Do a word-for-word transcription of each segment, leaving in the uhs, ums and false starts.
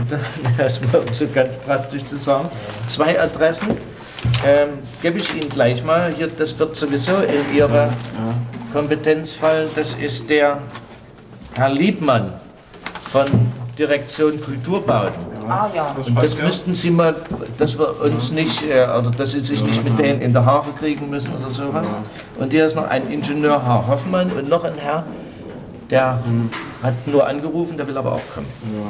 das mal um so ganz drastisch zu sagen. Zwei Adressen ähm, gebe ich Ihnen gleich mal. Hier, das wird sowieso in Ihre Kompetenz fallen. Das ist der Herr Liebmann von Direktion Kulturbauten. Ah, ja. Und das müssten Sie mal, dass wir uns nicht, äh, oder dass Sie sich nicht mit denen in der Haare kriegen müssen oder sowas. Und hier ist noch ein Ingenieur, Herr Hoffmann, und noch ein Herr, der hm. hat nur angerufen, der will aber auch kommen. Ja.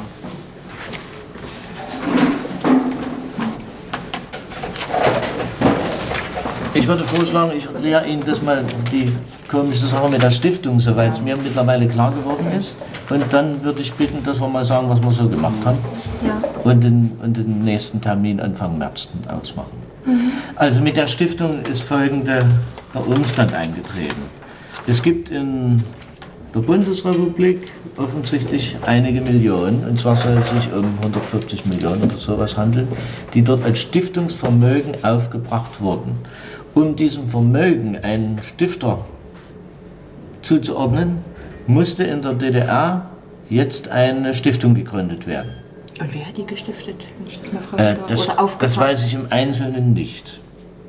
Ich würde vorschlagen, ich erkläre Ihnen das mal, die komische Sache mit der Stiftung, soweit es mir mittlerweile klar geworden ist. Und dann würde ich bitten, dass wir mal sagen, was wir so gemacht haben. Ja. Und, den, und den nächsten Termin Anfang März ausmachen. Mhm. Also mit der Stiftung ist folgender der Umstand eingetreten. Es gibt in der Bundesrepublik offensichtlich einige Millionen, und zwar soll es sich um hundertfünfzig Millionen oder sowas handeln, die dort als Stiftungsvermögen aufgebracht wurden. Um diesem Vermögen einen Stifter zuzuordnen, musste in der D D R jetzt eine Stiftung gegründet werden. Und wer hat die gestiftet, wenn ich das mal fragen darf? Äh, das, Oder aufgebracht? Das weiß ich im Einzelnen nicht.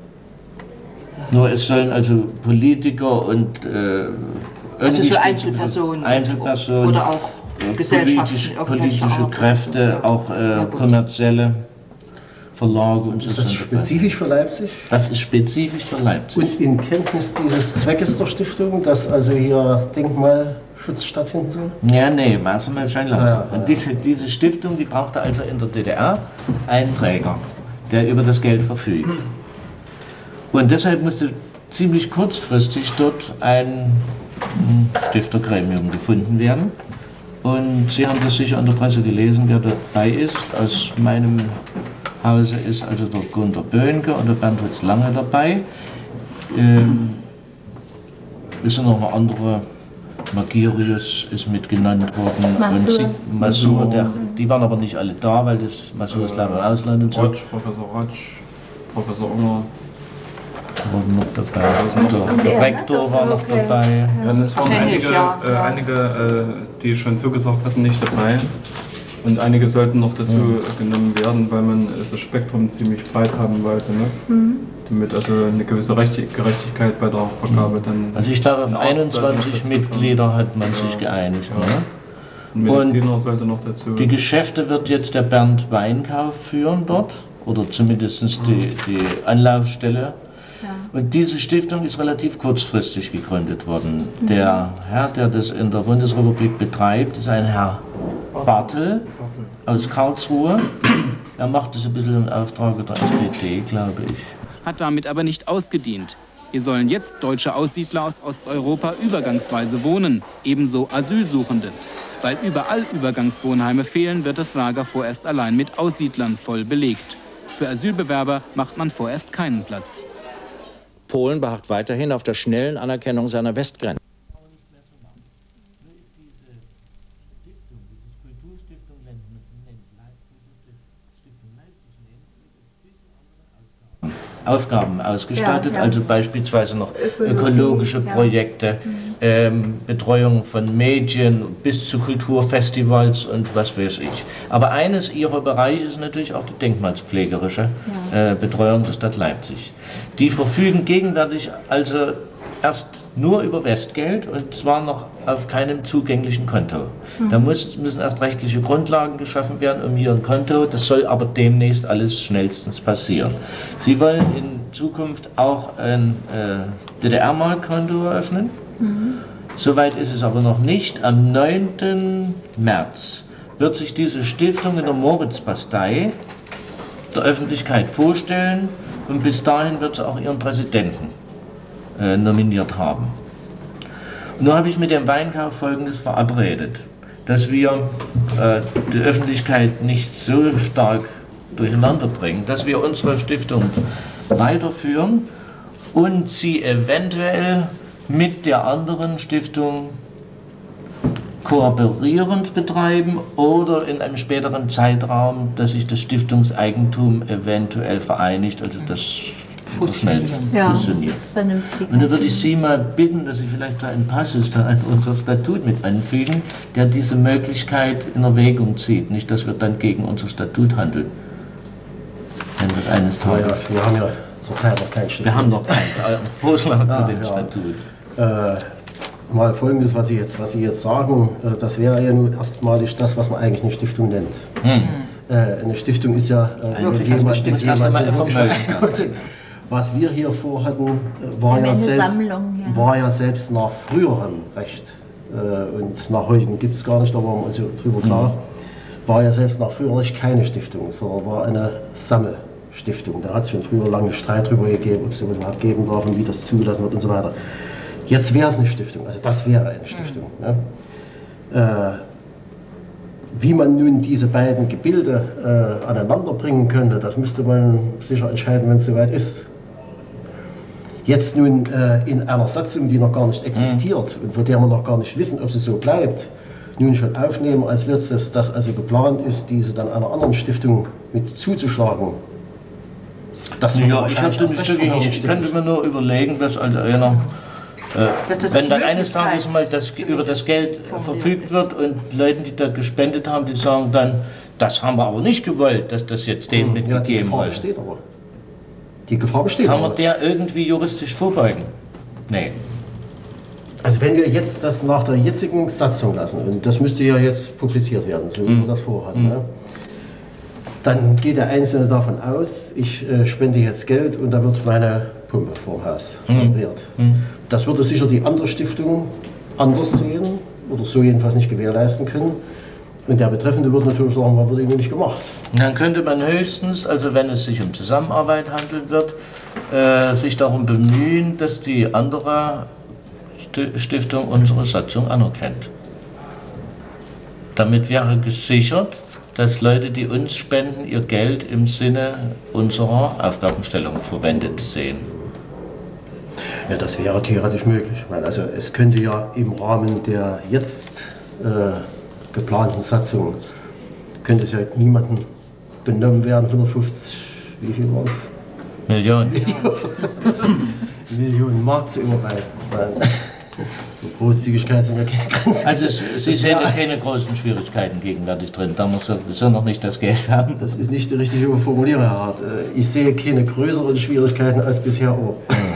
Nur es sollen also Politiker und äh, also so Einzelpersonen, Einzelpersonen oder auch äh, politisch, politische Kräfte, ja. auch äh, ja, kommerzielle Verlage und so. Ist das spezifisch für Leipzig? Das ist spezifisch für Leipzig. Und in Kenntnis dieses Zweckes der Stiftung, dass also hier Denkmalschutz stattfinden soll? Ja, nee, also mal schön langsam. Ja, ja. Und diese, diese Stiftung, die brauchte also in der D D R einen Träger, der über das Geld verfügt. Und deshalb musste ziemlich kurzfristig dort ein Stiftergremium gefunden werden. Und Sie haben das sicher an der Presse gelesen, wer dabei ist. Aus meinem Hause ist also der Gunter Böhnke und der Bernd Hutz Lange dabei. Ähm, es sind noch eine andere, Magirius ist mit genannt worden. Masur. Und Sie, Masur, der, die waren aber nicht alle da, weil das Masur ist leider im Ausland und so. Rotsch, Professor Rotsch, Professor Unger. Waren noch dabei. Also der Rektor war noch dabei. Ja, und es waren einige, äh, einige äh, die schon zugesagt hatten, nicht dabei. Und einige sollten noch dazu mhm. genommen werden, weil man das Spektrum ziemlich breit haben wollte. Ne? Mhm. Damit also eine gewisse Gerechtigkeit bei der Vergabe dann. Also ich glaube, auf einundzwanzig Mitglieder hat man sich geeinigt. Ja. Ne? Ein Mediziner und sollte noch dazu. Die Geschäfte wird jetzt der Bernd Weinkauf führen dort, oder zumindest die, die Anlaufstelle. Ja. Und diese Stiftung ist relativ kurzfristig gegründet worden. Mhm. Der Herr, der das in der Bundesrepublik betreibt, ist ein Herr Bartel aus Karlsruhe. Er macht das ein bisschen im Auftrag der S P D, glaube ich. Hat damit aber nicht ausgedient. Hier sollen jetzt deutsche Aussiedler aus Osteuropa übergangsweise wohnen, ebenso Asylsuchende. Weil überall Übergangswohnheime fehlen, wird das Lager vorerst allein mit Aussiedlern voll belegt. Für Asylbewerber macht man vorerst keinen Platz. Polen beharrt weiterhin auf der schnellen Anerkennung seiner Westgrenze. Aufgaben ausgestattet, ja, ja. also beispielsweise noch ökologische Projekte, ja. ähm, Betreuung von Medien bis zu Kulturfestivals und was weiß ich. Aber eines ihrer Bereiche ist natürlich auch die denkmalspflegerische ja. äh, Betreuung der Stadt Leipzig. Die verfügen gegenwärtig also erst nur über Westgeld und zwar noch auf keinem zugänglichen Konto. Mhm. Da muss, müssen erst rechtliche Grundlagen geschaffen werden um hier ein Konto, das soll aber demnächst alles schnellstens passieren. Sie wollen in Zukunft auch ein äh, D D R-Mark-Konto eröffnen. Mhm. Soweit ist es aber noch nicht. Am neunten März wird sich diese Stiftung in der Moritzbastei der Öffentlichkeit vorstellen und bis dahin wird sie auch ihren Präsidenten äh, nominiert haben. Und nun habe ich mit dem Weinkauf Folgendes verabredet, dass wir äh, die Öffentlichkeit nicht so stark durcheinander bringen, dass wir unsere Stiftung weiterführen und sie eventuell mit der anderen Stiftung kooperierend betreiben oder in einem späteren Zeitraum, dass sich das Stiftungseigentum eventuell vereinigt, also dass so schnell ja. funktioniert. Und da würde ich Sie mal bitten, dass Sie vielleicht da einen Passus da in unser Statut mit einfügen, der diese Möglichkeit in Erwägung zieht. Nicht, dass wir dann gegen unser Statut handeln. Wenn das eines Tages... Ja, wir haben ja zurzeit noch kein Statut. Wir haben noch keins. Ein Vorschlag ah, zu dem ja. Statut. Äh, mal Folgendes, was Sie jetzt, was Sie jetzt sagen, äh, das wäre ja nun erstmalig das, was man eigentlich eine Stiftung nennt. Hm. Äh, eine Stiftung ist ja äh, Wirklich jemand, Stiftung. jemand, was wir hier vorhatten, war ja, selbst, Sammlung, ja. war ja selbst nach früherem Recht, äh, und nach heutigem gibt es gar nicht, da waren wir uns ja drüber klar, mhm. war ja selbst nach früherem Recht keine Stiftung, sondern war eine Sammelstiftung. Da hat es schon früher lange Streit darüber gegeben, ob es sowas überhaupt geben darf und wie das zugelassen wird und so weiter. Jetzt wäre es eine Stiftung, also das wäre eine Stiftung. Mhm. Ne? Äh, Wie man nun diese beiden Gebilde äh, aneinander bringen könnte, das müsste man sicher entscheiden, wenn es soweit ist. Jetzt nun äh, in einer Satzung, die noch gar nicht existiert und von der wir noch gar nicht wissen, ob sie so bleibt, nun schon aufnehmen als letztes, dass also geplant ist, diese dann einer anderen Stiftung mit zuzuschlagen. Das ja, ich, hab ein Stück, ich könnte mir nur überlegen, dass also einer... Äh, wenn dann eines Tages mal das, über das Geld verfügt wird und Leuten, die da gespendet haben, die sagen dann, das haben wir aber nicht gewollt, dass das jetzt denen ja, mitgegeben wird. Die Gefahr besteht aber. Die Gefahr besteht Kann aber. man der irgendwie juristisch vorbeugen? Nee. Also wenn wir jetzt das nach der jetzigen Satzung lassen, und das müsste ja jetzt publiziert werden, so wie mhm. wir das vorhatten, mhm. ne? Dann geht der Einzelne davon aus, ich äh, spende jetzt Geld und da wird meine Pumpe vor Haus repariert. Mhm. Das würde sicher die andere Stiftung anders sehen oder so jedenfalls nicht gewährleisten können. Und der Betreffende würde natürlich sagen, was wird eben nicht gemacht. Dann könnte man höchstens, also wenn es sich um Zusammenarbeit handeln wird, äh, sich darum bemühen, dass die andere Stiftung unsere Satzung anerkennt. Damit wäre gesichert, dass Leute, die uns spenden, ihr Geld im Sinne unserer Aufgabenstellung verwendet sehen. Ja, das wäre theoretisch möglich, weil also es könnte ja im Rahmen der jetzt äh, geplanten Satzung, könnte es ja niemandem benommen werden, hundertfünfzig, wie viel war es? Millionen. Millionen Mark zu überweisen. Großzügigkeit sind ja keine Grenzen. Also es, Sie sehen ja keine großen Schwierigkeiten gegenwärtig drin, da muss er noch nicht das Geld haben. Das ist nicht die richtige Formulierung, Herr Hart. Ich sehe keine größeren Schwierigkeiten als bisher auch.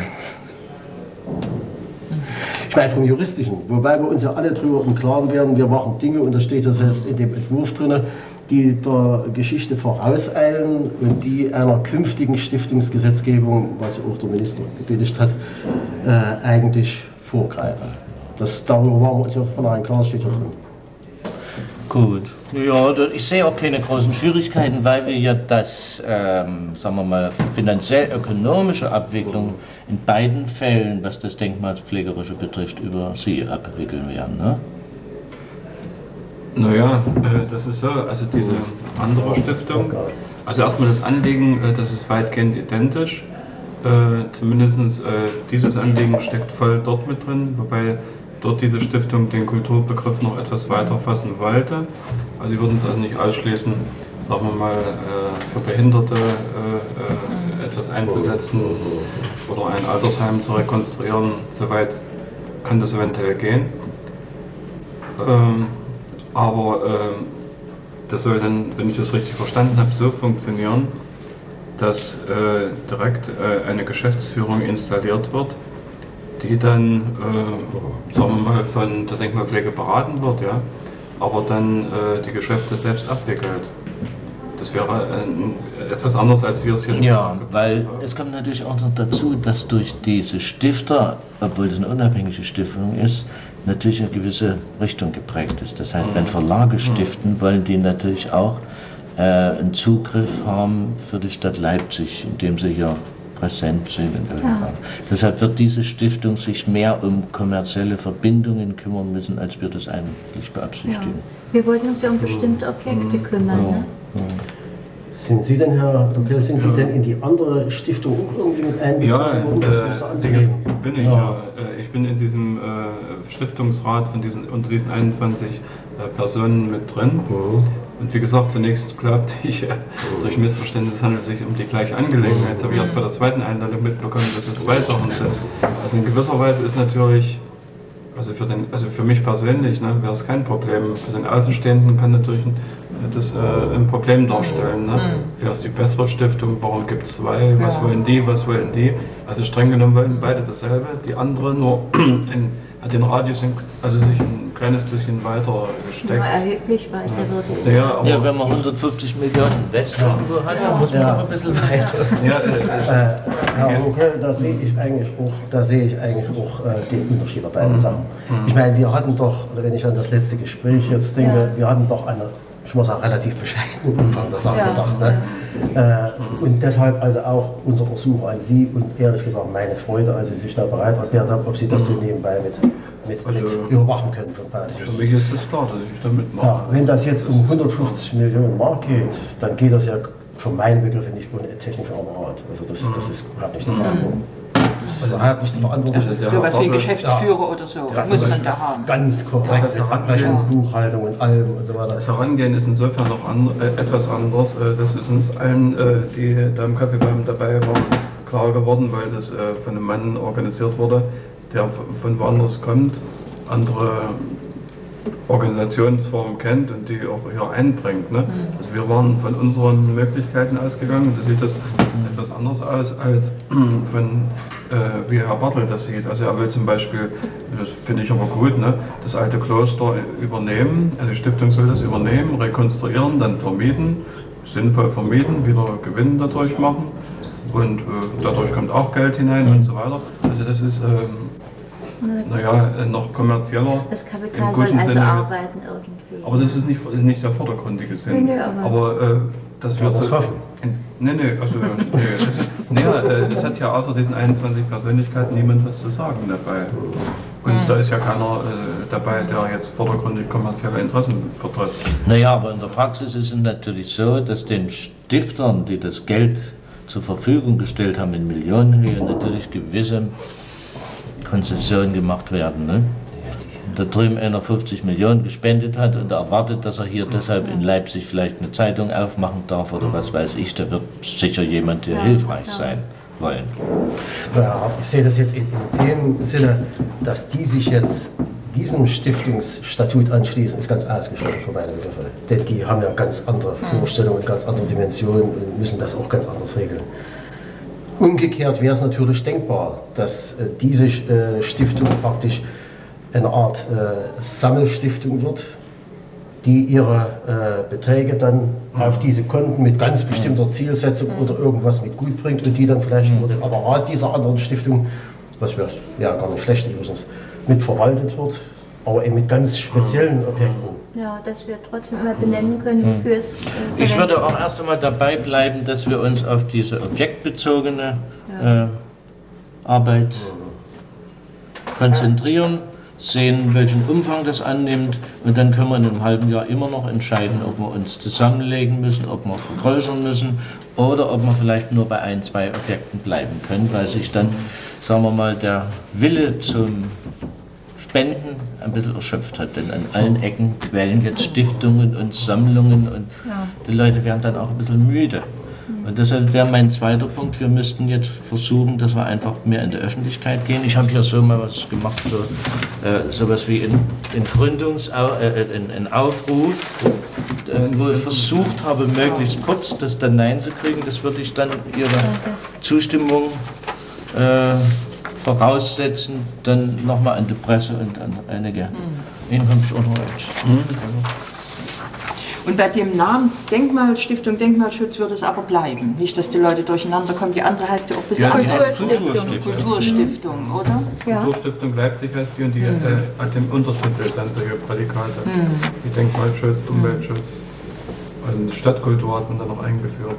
Ich meine vom Juristischen, wobei wir uns ja alle darüber im Klaren werden, wir machen Dinge, und das steht ja selbst in dem Entwurf drin, die der Geschichte vorauseilen und die einer künftigen Stiftungsgesetzgebung, was auch der Minister gebilligt hat, äh, eigentlich vorgreifen. Das, darüber waren wir uns ja von einem klar, steht ja drin. Gut. Ja, ich sehe auch keine großen Schwierigkeiten, weil wir ja das, ähm, sagen wir mal, finanziell-ökonomische Abwicklung in beiden Fällen, was das Denkmalspflegerische betrifft, über Sie abwickeln werden, ne? Naja, äh, das ist so, also diese andere Stiftung, also erstmal das Anliegen, äh, das ist weitgehend identisch, äh, zumindest äh, dieses Anliegen steckt voll dort mit drin, wobei dort diese Stiftung den Kulturbegriff noch etwas weiter fassen wollte. Also sie würden es also nicht ausschließen, sagen wir mal, für Behinderte etwas einzusetzen oder ein Altersheim zu rekonstruieren. Soweit kann das eventuell gehen. Aber das soll dann, wenn ich das richtig verstanden habe, so funktionieren, dass direkt eine Geschäftsführung installiert wird, die dann, äh, sagen wir mal, von der Denkmalpflege beraten wird, ja, aber dann äh, die Geschäfte selbst abwickelt. Das wäre äh, etwas anders, als wir es jetzt Ja, machen. weil es kommt natürlich auch noch dazu, dass durch diese Stifter, obwohl es eine unabhängige Stiftung ist, natürlich eine gewisse Richtung geprägt ist. Das heißt, wenn Verlage stiften, wollen die natürlich auch äh, einen Zugriff haben für die Stadt Leipzig, indem sie hier präsent sind. Ja. Deshalb wird diese Stiftung sich mehr um kommerzielle Verbindungen kümmern müssen, als wir das eigentlich beabsichtigen. Ja. Wir wollten uns ja um bestimmte Objekte kümmern. Ja. Ne? Ja. Sind Sie denn, Herr Doktor, sind Sie ja. denn in die andere Stiftung auch irgendwie mit einbezogen? Ja, um das äh, bin ich. Ja. Ja. Ich bin in diesem äh, Stiftungsrat von diesen, unter diesen einundzwanzig äh, Personen mit drin. Mhm. Und wie gesagt, zunächst glaubte ich, durch Missverständnis handelt es sich um die gleiche Angelegenheit. Jetzt habe ich erst bei der zweiten Einladung mitbekommen, dass es zwei Sachen sind. Also in gewisser Weise ist natürlich, also für, den, also für mich persönlich ne, wäre es kein Problem. Für den Außenstehenden kann natürlich ein, das äh, ein Problem darstellen. Ne? Wer ist die bessere Stiftung? Warum gibt es zwei? Was ja. wollen die? Was wollen die? Also streng genommen wollen beide dasselbe. Die andere nur in, den Radius, also sich ein kleines bisschen weiter gesteckt. Ja, erheblich weiter würde ich sagen. Ja, ja, wenn man hundertfünfzig Millionen Investoren ja. hat, dann muss man ja. noch ein bisschen weiter. Ja, äh, äh, Herr Runkel, da sehe ich eigentlich auch, da sehe ich eigentlich auch äh, den Unterschied bei beiden mhm. Sachen. Mhm. Ich meine, wir hatten doch, oder wenn ich an das letzte Gespräch jetzt denke, ja. wir hatten doch eine, ich muss sagen, relativ bescheidenen Umfang der Sache ja. gedacht. Ne? Ja. Äh, und deshalb also auch unser Versuch an Sie und ehrlich gesagt meine Freude, als Sie sich da bereit erklärt haben, ob Sie das so nebenbei mit Mit, also, mit überwachen können von beiden. Für mich ist es klar, dass ich da mitmache. Ja, wenn das jetzt um hundertfünfzig Millionen Mark geht, dann geht das ja von meinen Begriffen nicht ohne technischen Apparat. Also das, das ist überhaupt nicht die Verantwortung. Also er hat nicht die Verantwortung. Also für was wie Geschäftsführer ja. oder so, ja, das muss also man da haben. Ganz korrekt, ja, mit Abrechnung, ja. Buchhaltung und allem und so weiter. Das Herangehen ist insofern noch an, äh, etwas anders. Äh, das ist uns allen, äh, die da im Kaffeebaum dabei waren, klar geworden, weil das äh, von einem Mann organisiert wurde, der von woanders kommt, andere Organisationsformen kennt und die auch hier einbringt. Ne? Mhm. Also wir waren von unseren Möglichkeiten ausgegangen und da sieht das mhm. etwas anders aus als von äh, wie Herr Bartel das sieht. Also er will zum Beispiel, das finde ich aber gut, ne, das alte Kloster übernehmen, also die Stiftung soll das übernehmen, rekonstruieren, dann vermieten, sinnvoll vermieten, wieder Gewinn dadurch machen und äh, dadurch kommt auch Geld hinein mhm. und so weiter. Also das ist ähm, naja, noch kommerzieller. Das Kapital soll also Sinne arbeiten irgendwie. Aber das ist nicht, nicht der vordergründige Sinn. Nee, nee, aber aber äh, das wird so. Nee, nee, also nee, das, nee, äh, das hat ja außer diesen einundzwanzig Persönlichkeiten niemand was zu sagen dabei. Und mhm. da ist ja keiner äh, dabei, der jetzt vordergründig kommerzielle Interessen vertritt. Naja, aber in der Praxis ist es natürlich so, dass den Stiftern, die das Geld zur Verfügung gestellt haben in Millionenhöhe, natürlich gewisse Konzessionen gemacht werden. Ne? Da drüben einer fünfzig Millionen gespendet hat und erwartet, dass er hier deshalb in Leipzig vielleicht eine Zeitung aufmachen darf oder was weiß ich, da wird sicher jemand hier ja, hilfreich ja. sein wollen. Ja, ich sehe das jetzt in, in dem Sinne, dass die sich jetzt diesem Stiftungsstatut anschließen, ist ganz ausgeschlossen für meine Begriffe. Denn die haben ja ganz andere Vorstellungen, ganz andere Dimensionen und müssen das auch ganz anders regeln. Umgekehrt wäre es natürlich denkbar, dass äh, diese äh, Stiftung praktisch eine Art äh, Sammelstiftung wird, die ihre äh, Beträge dann mhm. auf diese Konten mit ganz bestimmter Zielsetzung mhm. oder irgendwas mit gut bringt und die dann vielleicht mhm. über den Apparat dieser anderen Stiftung, was wäre ja gar nicht schlecht übrigens, mit verwaltet wird, aber eben mit ganz speziellen Objekten. Ja, dass wir trotzdem immer benennen können, wofür es äh, Ich würde auch erst einmal dabei bleiben, dass wir uns auf diese objektbezogene ja. äh, Arbeit konzentrieren, sehen, welchen Umfang das annimmt und dann können wir in einem halben Jahr immer noch entscheiden, ob wir uns zusammenlegen müssen, ob wir vergrößern müssen oder ob wir vielleicht nur bei ein, zwei Objekten bleiben können, weil sich dann, sagen wir mal, der Wille zum Spenden ein bisschen erschöpft hat, denn an allen Ecken quellen jetzt Stiftungen und Sammlungen und ja. die Leute werden dann auch ein bisschen müde. Und deshalb wäre mein zweiter Punkt, wir müssten jetzt versuchen, dass wir einfach mehr in die Öffentlichkeit gehen. Ich habe hier so mal was gemacht, so äh, sowas wie in, in Gründungsau äh, in, in Aufruf, äh, wo ich versucht habe, möglichst kurz das dann Nein zu kriegen. Das würde ich dann Ihre Zustimmung äh, voraussetzen, dann nochmal an die Presse und an einige. Mhm. Ihnen habe ich auch noch eins. Mhm. Und bei dem Namen Denkmalstiftung, Denkmalschutz wird es aber bleiben. Nicht, dass die Leute durcheinander kommen. Die andere heißt ja auch ein bisschen ja, Kulturstiftung. Kulturstiftung. Kulturstiftung, oder? Ja. Kulturstiftung Leipzig heißt die und die mhm. äh, hat im Untertitel dann solche Prädikate. Mhm. Wie Denkmalschutz, Umweltschutz und Stadtkultur hat man dann noch eingeführt.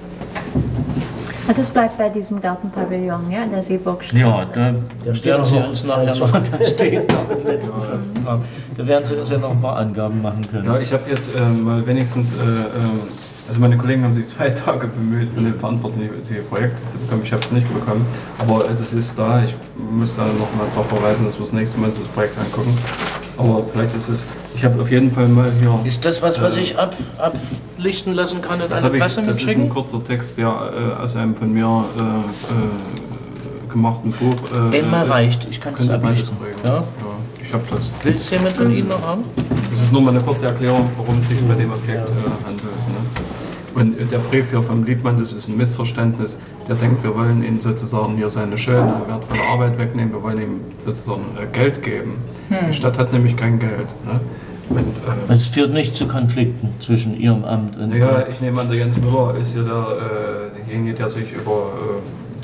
Das bleibt bei diesem Gartenpavillon, ja, in der Seeburgstraße. Ja, da werden Sie uns nachher noch, da steht noch im letzten vierzehn Tagen, da werden Sie uns ja noch ein paar Angaben machen können. Ja, ich habe jetzt äh, mal wenigstens, äh, also meine Kollegen haben sich zwei Tage bemüht, eine verantwortliche Projekte zu bekommen. Ich habe es nicht bekommen, aber das ist da. Ich muss da noch mal darauf verweisen, dass wir das nächste Mal das Projekt angucken. Aber vielleicht ist es, ich habe auf jeden Fall mal hier... Ist das was, was äh, ich ab, ablichten lassen kann und das an die ich, Presse Das ist mitschicken? ein kurzer Text, der äh, aus einem von mir äh, äh, gemachten Buch... Äh, Einmal ist. reicht, ich kann das Könnt ihr ablichten. beides Ja? ja, ich habe das. Willst du jemand von Ihnen noch haben? Das ist nur mal eine kurze Erklärung, worum es sich bei dem Objekt äh, handelt. Ne? Und äh, der Brief hier vom Liebmann, das ist ein Missverständnis. Der denkt, wir wollen ihm sozusagen hier seine schöne, wertvolle Arbeit wegnehmen, wir wollen ihm sozusagen äh, Geld geben. Hm. Die Stadt hat nämlich kein Geld. Ne? Und, äh, Es führt nicht zu Konflikten zwischen Ihrem Amt und... Ja, ich nehme an, der Jens Müller ist hier der, äh, derjenige, der sich über... Äh,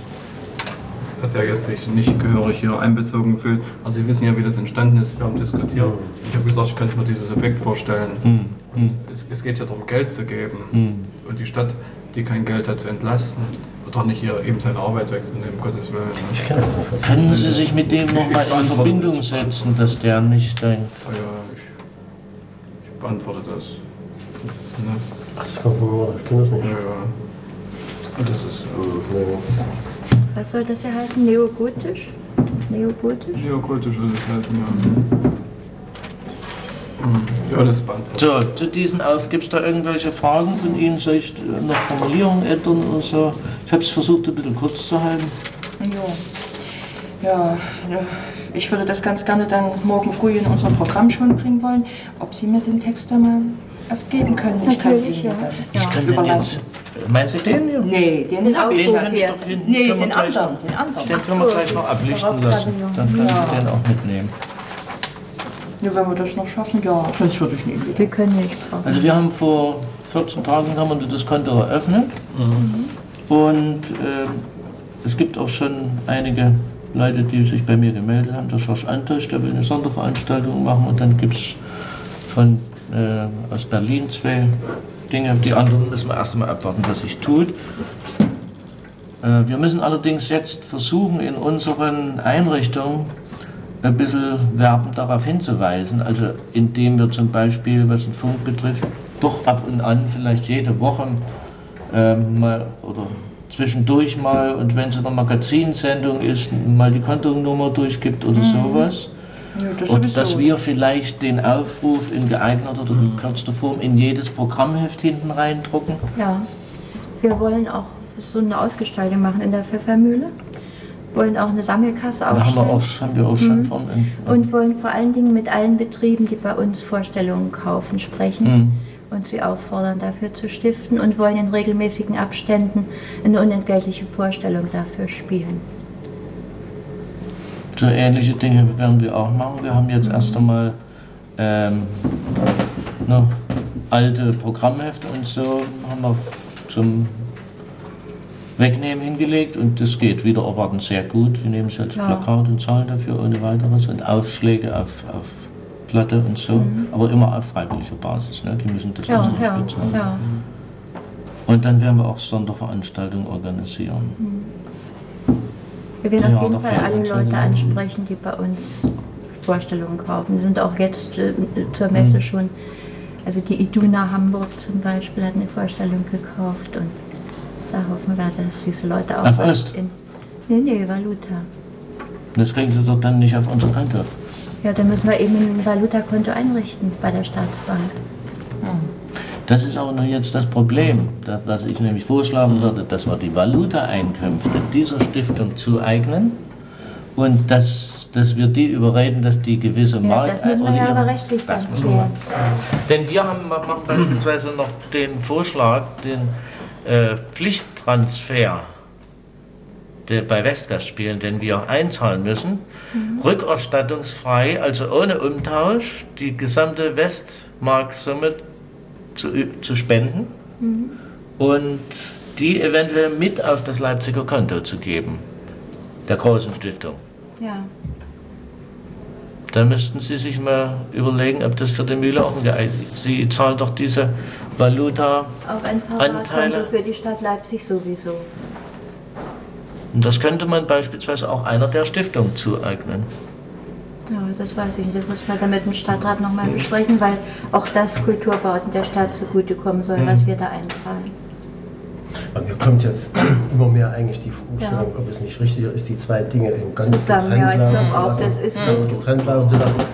hat er jetzt sich nicht gehörig hier einbezogen gefühlt. Also Sie wissen ja, wie das entstanden ist, wir haben diskutiert. Ich habe gesagt, ich könnte mir dieses Objekt vorstellen. Hm, hm. Es, es geht ja darum, Geld zu geben. Hm. Und die Stadt, die kein Geld hat, zu entlasten. Oder nicht hier eben seine Arbeit wegzunehmen, um Gottes Willen. Ich kenne das nicht. Können Sie sich mit dem nochmal in Verbindung setzen, dass der nicht denkt? Ah ja, ich, ich beantworte das. Ne? Ach, das kommt von mir, ich kenne das nicht. Ja, ja. Und das ist... Äh, nee. Was soll das hier heißen? Neogotisch? Neogotisch? Neokultisch würde ich heißen, ja. Hm. Ja, das beantwortet. So, zu diesen auf, gibt es da irgendwelche Fragen von Ihnen? Soll ich noch Formulierungen ändern oder so? Ich habe es versucht, ein bisschen kurz zu halten. Ja. Ja, ja, ich würde das ganz gerne dann morgen früh in unser Programm schon bringen wollen. Ob Sie mir den Text da mal erst geben können? Ich kann Natürlich, Ihnen ja. dann Ich kann den überlassen. jetzt... Meinst du den hier? Nee, den, Den habe ich Aufruf schon. Den kann ich doch hinten... Nee, können wir den gleich anderen, noch- den anderen. Den können wir gleich noch ablichten lassen. Dann können Sie den auch mitnehmen. Ja, wenn wir das noch schaffen, ja, sonst würde ich nicht wieder. Wir können nicht brauchen. Also wir haben vor vierzehn Tagen haben wir das Konto eröffnet. Und äh, es gibt auch schon einige Leute, die sich bei mir gemeldet haben. Der Schorsch Antosch, der will eine Sonderveranstaltung machen. Und dann gibt es von äh, aus Berlin zwei Dinge. Die anderen müssen wir erst einmal abwarten, was sich tut. Äh, wir müssen allerdings jetzt versuchen, in unseren Einrichtungen ein bisschen werbend darauf hinzuweisen. Also indem wir zum Beispiel, was den Funk betrifft, doch ab und an, vielleicht jede Woche ähm, mal oder zwischendurch mal, und wenn es eine Magazinsendung ist, mal die Kontonummer durchgibt oder sowas. Ja, das Und sowieso. dass wir vielleicht den Aufruf in geeigneter oder gekürzter Form in jedes Programmheft hinten reindrucken. Ja, wir wollen auch so eine Ausgestaltung machen in der Pfeffermühle. Wollen auch eine Sammelkasse Da haben wir aufstellen. auch, haben wir auch schon von. in- Und wollen vor allen Dingen mit allen Betrieben, die bei uns Vorstellungen kaufen, sprechen Mhm. und sie auffordern, dafür zu stiften, und wollen in regelmäßigen Abständen eine unentgeltliche Vorstellung dafür spielen. So ähnliche Dinge werden wir auch machen. Wir haben jetzt erst einmal ähm, ne, alte Programmhefte und so haben wir zum Wegnehmen hingelegt, und das geht wieder erwarten sehr gut. Wir nehmen es als Ja. Plakat und zahlen dafür ohne weiteres, und Aufschläge auf, auf Platte und so, aber immer auf freiwilliger Basis. Ne? Die müssen das Ja, also nicht ja, bezahlen. ja. Und dann werden wir auch Sonderveranstaltungen organisieren. Wir werden Ja, auf jeden da Fall fehlt alle uns Leute ja- ansprechen, die bei uns Vorstellungen kaufen. Wir sind auch jetzt äh, zur Messe schon, also die Iduna Hamburg zum Beispiel hat eine Vorstellung gekauft, und da hoffen wir, dass diese Leute auch Auf was Ost? in... Nee, nee, Valuta. Das kriegen sie doch dann nicht auf unser Konto. Ja, dann müssen wir eben ein Valuta-Konto einrichten bei der Staatsbank. Das ist auch nur jetzt das Problem, das, was ich nämlich vorschlagen würde, dass wir die Valuta-Einkünfte dieser Stiftung zueignen und dass, dass wir die überreden, dass die gewisse Ja, Markt... das müssen wir oder ja ihre- aber rechtlich das dann müssen wir. Denn wir haben, machen beispielsweise noch den Vorschlag, den äh, Pflichttransfer der bei Westgastspielen, den wir einzahlen müssen, rückerstattungsfrei, also ohne Umtausch, die gesamte Westmarksumme zu, zu spenden und die eventuell mit auf das Leipziger Konto zu geben, der großen Stiftung. Ja. Da müssten Sie sich mal überlegen, ob das für die Mühle auch geeignet ist. Sie zahlen doch diese Valuta, Auf ein Anteile. Fahrradkonto für die Stadt Leipzig sowieso. und das könnte man beispielsweise auch einer der Stiftungen zueignen. Ja, das weiß ich nicht. Das müssen wir dann mit dem Stadtrat nochmal besprechen, weil auch das Kulturbauten der Stadt zugutekommen soll, was wir da einzahlen. Aber mir kommt jetzt immer mehr eigentlich die Vorstellung, Ja. ob es nicht richtiger ist, die zwei Dinge in ganz Zusammen, getrennt ja, ich laufen glaube zu auch, lassen, das ist ganz so. getrennt laufen zu lassen.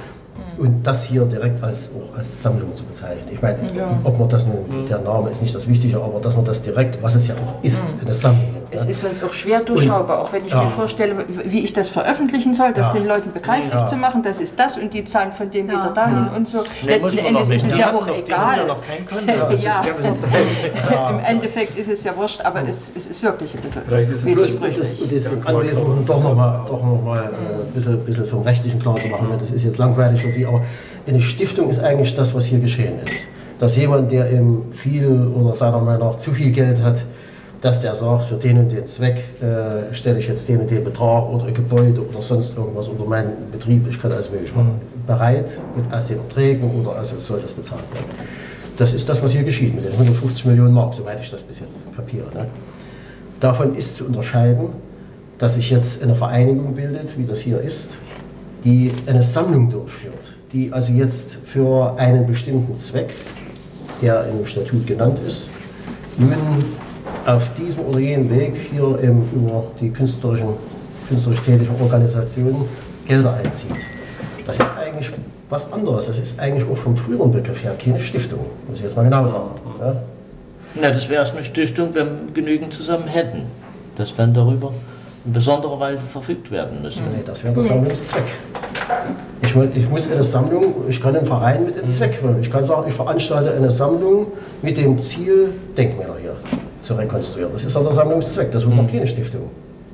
Und das hier direkt als, auch als Sammlung zu bezeichnen. Ich meine, ja. ob man das nun, der Name ist nicht das Wichtige, aber dass man das direkt, was es ja auch ist, eine Sammlung. Es ist uns auch schwer durchschaubar, und, auch wenn ich ja. mir vorstelle, wie ich das veröffentlichen soll, das ja. den Leuten begreiflich ja. zu machen, das ist das und die zahlen von dem ja. wieder dahin ja. und so. Nee, letzten Endes ist es ja auch noch, egal. Noch kein Kunde, ja. ja. Im Endeffekt ist es ja wurscht, aber es, es ist wirklich ein bisschen widersprüchlich. Und das Anwesenden doch nochmal noch mal, äh, ein bisschen, bisschen vom Rechtlichen klar zu machen, das ist jetzt langweilig für Sie, aber eine Stiftung ist eigentlich das, was hier geschehen ist. Dass jemand, der eben viel oder seiner Meinung nach zu viel Geld hat, dass der sagt, für den und den Zweck äh, stelle ich jetzt den und den Betrag oder ein Gebäude oder sonst irgendwas unter meinen Betrieb, ich kann alles möglich machen, bereit mit als den Erträgen oder also soll das bezahlt werden. Das ist das, was hier geschieht mit den hundertfünfzig Millionen Mark, soweit ich das bis jetzt kapiere. Ne? Davon ist zu unterscheiden, dass sich jetzt eine Vereinigung bildet, wie das hier ist, die eine Sammlung durchführt, die also jetzt für einen bestimmten Zweck, der im Statut genannt ist, nun auf diesem oder jenem Weg hier eben über die künstlerischen, künstlerisch tätigen Organisationen Gelder einzieht. Das ist eigentlich was anderes. Das ist eigentlich auch vom früheren Begriff her keine Stiftung, muss ich jetzt mal genau sagen. Ja? Na, das wäre erst eine Stiftung, wenn wir genügend zusammen hätten, dass dann darüber in besonderer Weise verfügt werden müsste. Nee, das wäre der Sammlungszweck. Ich, ich muss eine Sammlung, ich kann einen Verein mit einem Zweck, ich kann sagen, ich veranstalte eine Sammlung mit dem Ziel, Denkmäler hier zu rekonstruieren. Das ist auch der Sammlungszweck, das wird noch keine Stiftung.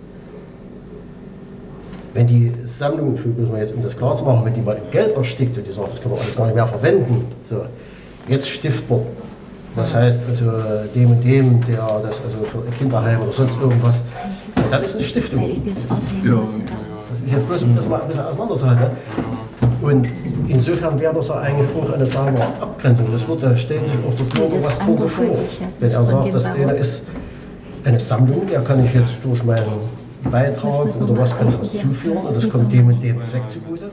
Wenn die Sammlung, müssen wir jetzt, um das klar zu machen, wenn die mal im Geld erstickt und die sagt, das können wir alles gar nicht mehr verwenden, so, jetzt stiftet man. Das heißt also dem und dem, der das also für ein Kinderheim oder sonst irgendwas, dann ist eine Stiftung. Ja. Das ist jetzt bloß, um das mal ein bisschen auseinanderzuhalten. Ne? Und insofern wäre das ja eigentlich auch eine saubere Abgrenzung. Das wird, da stellt sich auch der Bürger was drunter vor. Wenn er sagt, das eine ist eine Sammlung, der kann ich jetzt durch meinen Beitrag oder was kann ich was zuführen und das kommt dem und dem Zweck zugute.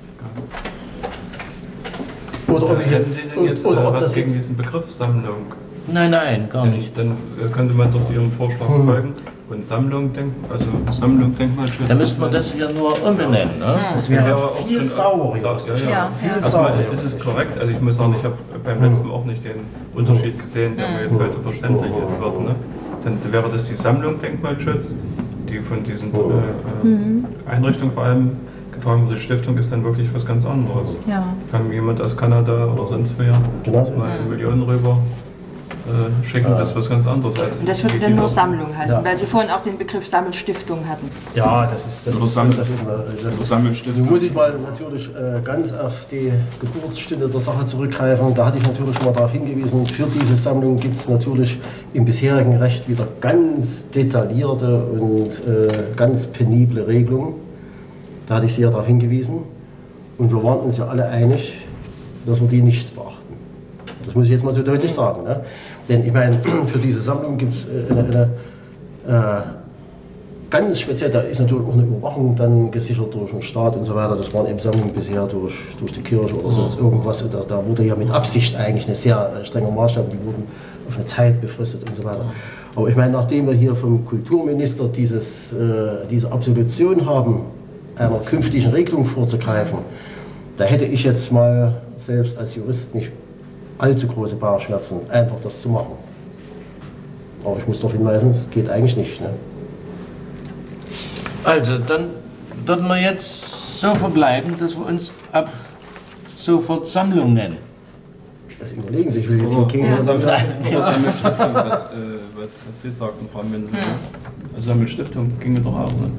Oder ob ich jetzt, jetzt oder ob was das gegen jetzt, diesen Begriff Sammlung? Nein, nein, gar nicht. Dann, dann könnte man doch Ihrem Vorschlag Hm. folgen und Sammlung denken, also Sammlung Denkmalschutz. Da müsste man das ja nur umbenennen. Ne? das wäre Ja, auch viel schon- sauberer. Ja, ja. Ja, Viel ja. Erstmal sauberer. ist es korrekt, also ich muss sagen, ich habe beim letzten auch nicht den Unterschied gesehen, der mir jetzt heute verständlich wird. Ne? Dann wäre das die Sammlung Denkmalschutz, die von diesen äh, Mhm. Einrichtungen vor allem getragen wird. Die Stiftung ist dann wirklich was ganz anderes. Ja. Kann mir jemand aus Kanada oder sonst wer Genau so. mal eine Million rüber äh, schicken, das ist was ganz anderes als Und das würde wie dann nur dieser- Sammlung heißen, Ja. weil Sie vorhin auch den Begriff Sammelstiftung hatten. Ja, das ist das. Oder Ist, Sammel- das ist, das oder ist, Sammelstiftung. Nun muss ich mal natürlich äh, ganz auf die Geburtsstunde der Sache zurückgreifen. Da hatte ich natürlich schon mal darauf hingewiesen, für diese Sammlung gibt es natürlich im bisherigen Recht wieder ganz detaillierte und äh, ganz penible Regelungen. Da hatte ich Sie ja darauf hingewiesen. Und wir waren uns ja alle einig, dass wir die nicht beachten. Das muss ich jetzt mal so deutlich sagen. Ne? Denn ich meine, für diese Sammlung gibt es äh, eine, eine äh, ganz speziell, da ist natürlich auch eine Überwachung dann gesichert durch den Staat und so weiter. Das waren eben Sammlungen bisher durch, durch die Kirche oder sonst irgendwas. Und da, da wurde ja mit Absicht eigentlich eine sehr äh, strenger Maßstab, die wurden auf eine Zeit befristet und so weiter. Aber ich meine, nachdem wir hier vom Kulturminister dieses, äh, diese Absolution haben, einer künftigen Regelung vorzugreifen, da hätte ich jetzt mal selbst als Jurist nicht allzu große Bauchschmerzen, einfach das zu machen. Aber ich muss darauf hinweisen, es geht eigentlich nicht. Ne? Also, dann würden wir jetzt so verbleiben, dass wir uns ab sofort Sammlung nennen. Das überlegen Sie, ich will jetzt Oder, hier oder, keine Sammel, sagen. oder Sammelstiftung, was, äh, was, was Sie sagten, Frau Minden. Ne? Sammelstiftung ginge doch auch. Ne?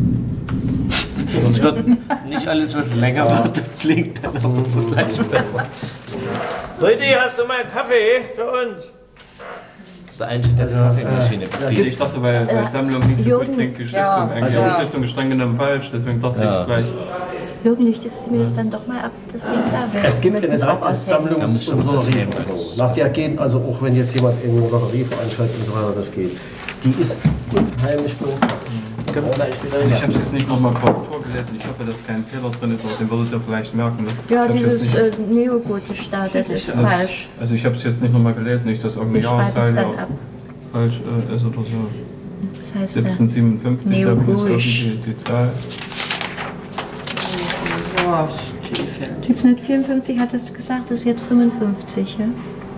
Es wird nicht alles, was länger wird, das klingt dann auch gleich besser. Rüdi, hast du mal einen Kaffee für uns? Das ist der Einzige, der die Kaffeemaschine bedient. Ich dachte, weil, weil Sammlung nicht so gut Jürgen, klingt wie Stiftung. ja, Eigentlich also- ist Stiftung streng genommen falsch, deswegen dachte Ja. ich vielleicht. Jürgen, lichtest du mir das dann doch mal ab, das Ding da? Es gibt eine Möchten auch direkte aushängen. Da Sammlungs- musst du und bloß Lotterieverordnung. nehmen. Nach der geht, also auch wenn jetzt jemand in eine Lotterie veranstaltet und so weiter, das geht. Die ist unheimlich bürokratisch. Können wir gleich wieder Ich hin. habe es jetzt nicht nochmal Korrektur gelesen. Ich hoffe, dass kein Fehler drin ist, aber den würdet ihr vielleicht merken. Ne? Ja, Ich hab's jetzt dieses nicht- äh, Neogotisch da, das ist also, falsch. Also ich habe es jetzt nicht nochmal gelesen, nicht, dass irgendeine Ich schreibe es Jahreszahl dann ja ab. falsch äh, ist oder so. Das heißt, äh, siebzehnhundertsiebenundfünfzig, glaube ich, ist Neogotisch. irgendwie die, die Zahl. Ja, tief. siebzehnhundertvierundfünfzig hat es gesagt, das ist jetzt fünfundfünfzig, ja?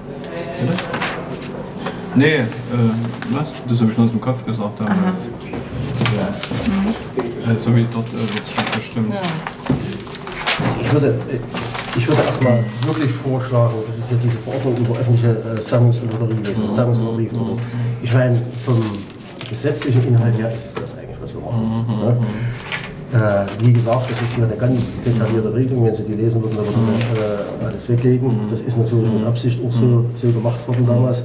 Nee, äh, was? Das habe ich nur aus dem Kopf gesagt damals. Ja. Mhm. So wie dort äh, wird es schon bestimmt. Ja. Also ich würde, ich würde erstmal wirklich vorschlagen, das ist ja diese Verordnung über öffentliche äh, Sammlungs- und Lotteriewesen, Sammlungs- und Lotterieförderung. Ich meine, vom gesetzlichen Inhalt her ist es das eigentlich, was wir machen. Mhm. Ne? Äh, wie gesagt, das ist hier eine ganz detaillierte Regelung. Wenn Sie die lesen würden, dann würden Sie äh, alles weglegen. Das ist natürlich mit Absicht auch so, so gemacht worden damals.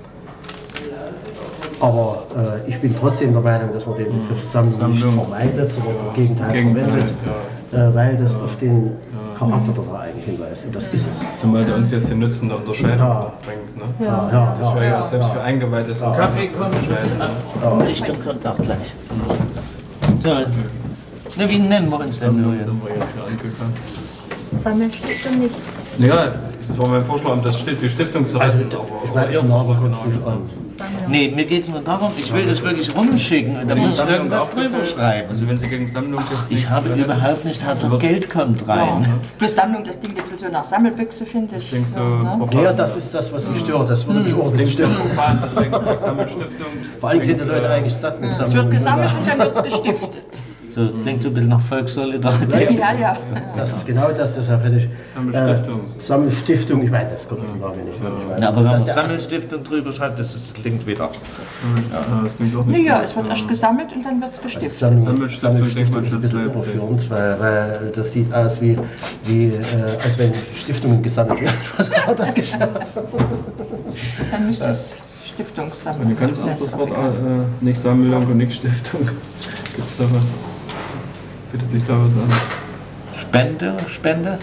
Aber äh, ich bin trotzdem der Meinung, dass man den Begriff Sammlung, Sammlung nicht vermeidet, sondern im Gegenteil, Gegenteil verwendet, ja. äh, weil das auf den Charakter der Sache eigentlich hinweist. Und das ist es. Zumal der uns jetzt den Nutzen der Unterscheidung ja. bringt. Ne? Ja. Ja, ja, das wäre ja, ja selbst ja. für Eingeweihte ja. Kaffee kommt ja. Richtung kommt auch gleich. So, na, wie nennen wir uns denn nur? Sind wir jetzt hier angekommen. Sammelstiftung nicht. Ja, das war mein Vorschlag, um das die Stiftung zu retten. Also, ich meine, ich Namen kommt an. Nee, mir geht es nur darum, ich will das wirklich rumschicken und da muss irgendwas drüber schreiben. Also wenn Sie gegen Sammlung jetzt Ich habe überhaupt nicht, Hauptsache Geld kommt rein. Ja. Plus Sammlung, das Ding wird so nach Sammelbüchse, finde ich. So, ne? Ja, das ist das, was Sie stört. Das würde mich auch nicht stören. Deswegen Sammelstiftung. Vor allem sind die Leute eigentlich satt mit Sammlung. Es wird gesammelt und dann wird es gestiftet. So, klingt so ein bisschen nach Volkssolidarität. Ja, ja. Das ist genau das, deshalb hätte ich. Sammelstiftung. Äh, Sammelstiftung, ich meine, das kommt im Namen nicht. Ich meine, Ja, aber wenn man das Sammelstiftung drüber schreibt, das, das klingt wieder. Ja, das klingt auch nicht. Ja, es wird erst gesammelt und dann wird es gestiftet. Sammel, Sammelstiftung ist ein bisschen irreführend, weil, weil das sieht aus wie, wie äh, als wenn Stiftungen gesammelt werden. Was war das geschehen? Dann müsste es Stiftungssammlung. Ein ganz anderes Wort, äh, nicht Sammlung und nicht Stiftung. Gibt es da was? Bietet sich da was an? Spende, Spende?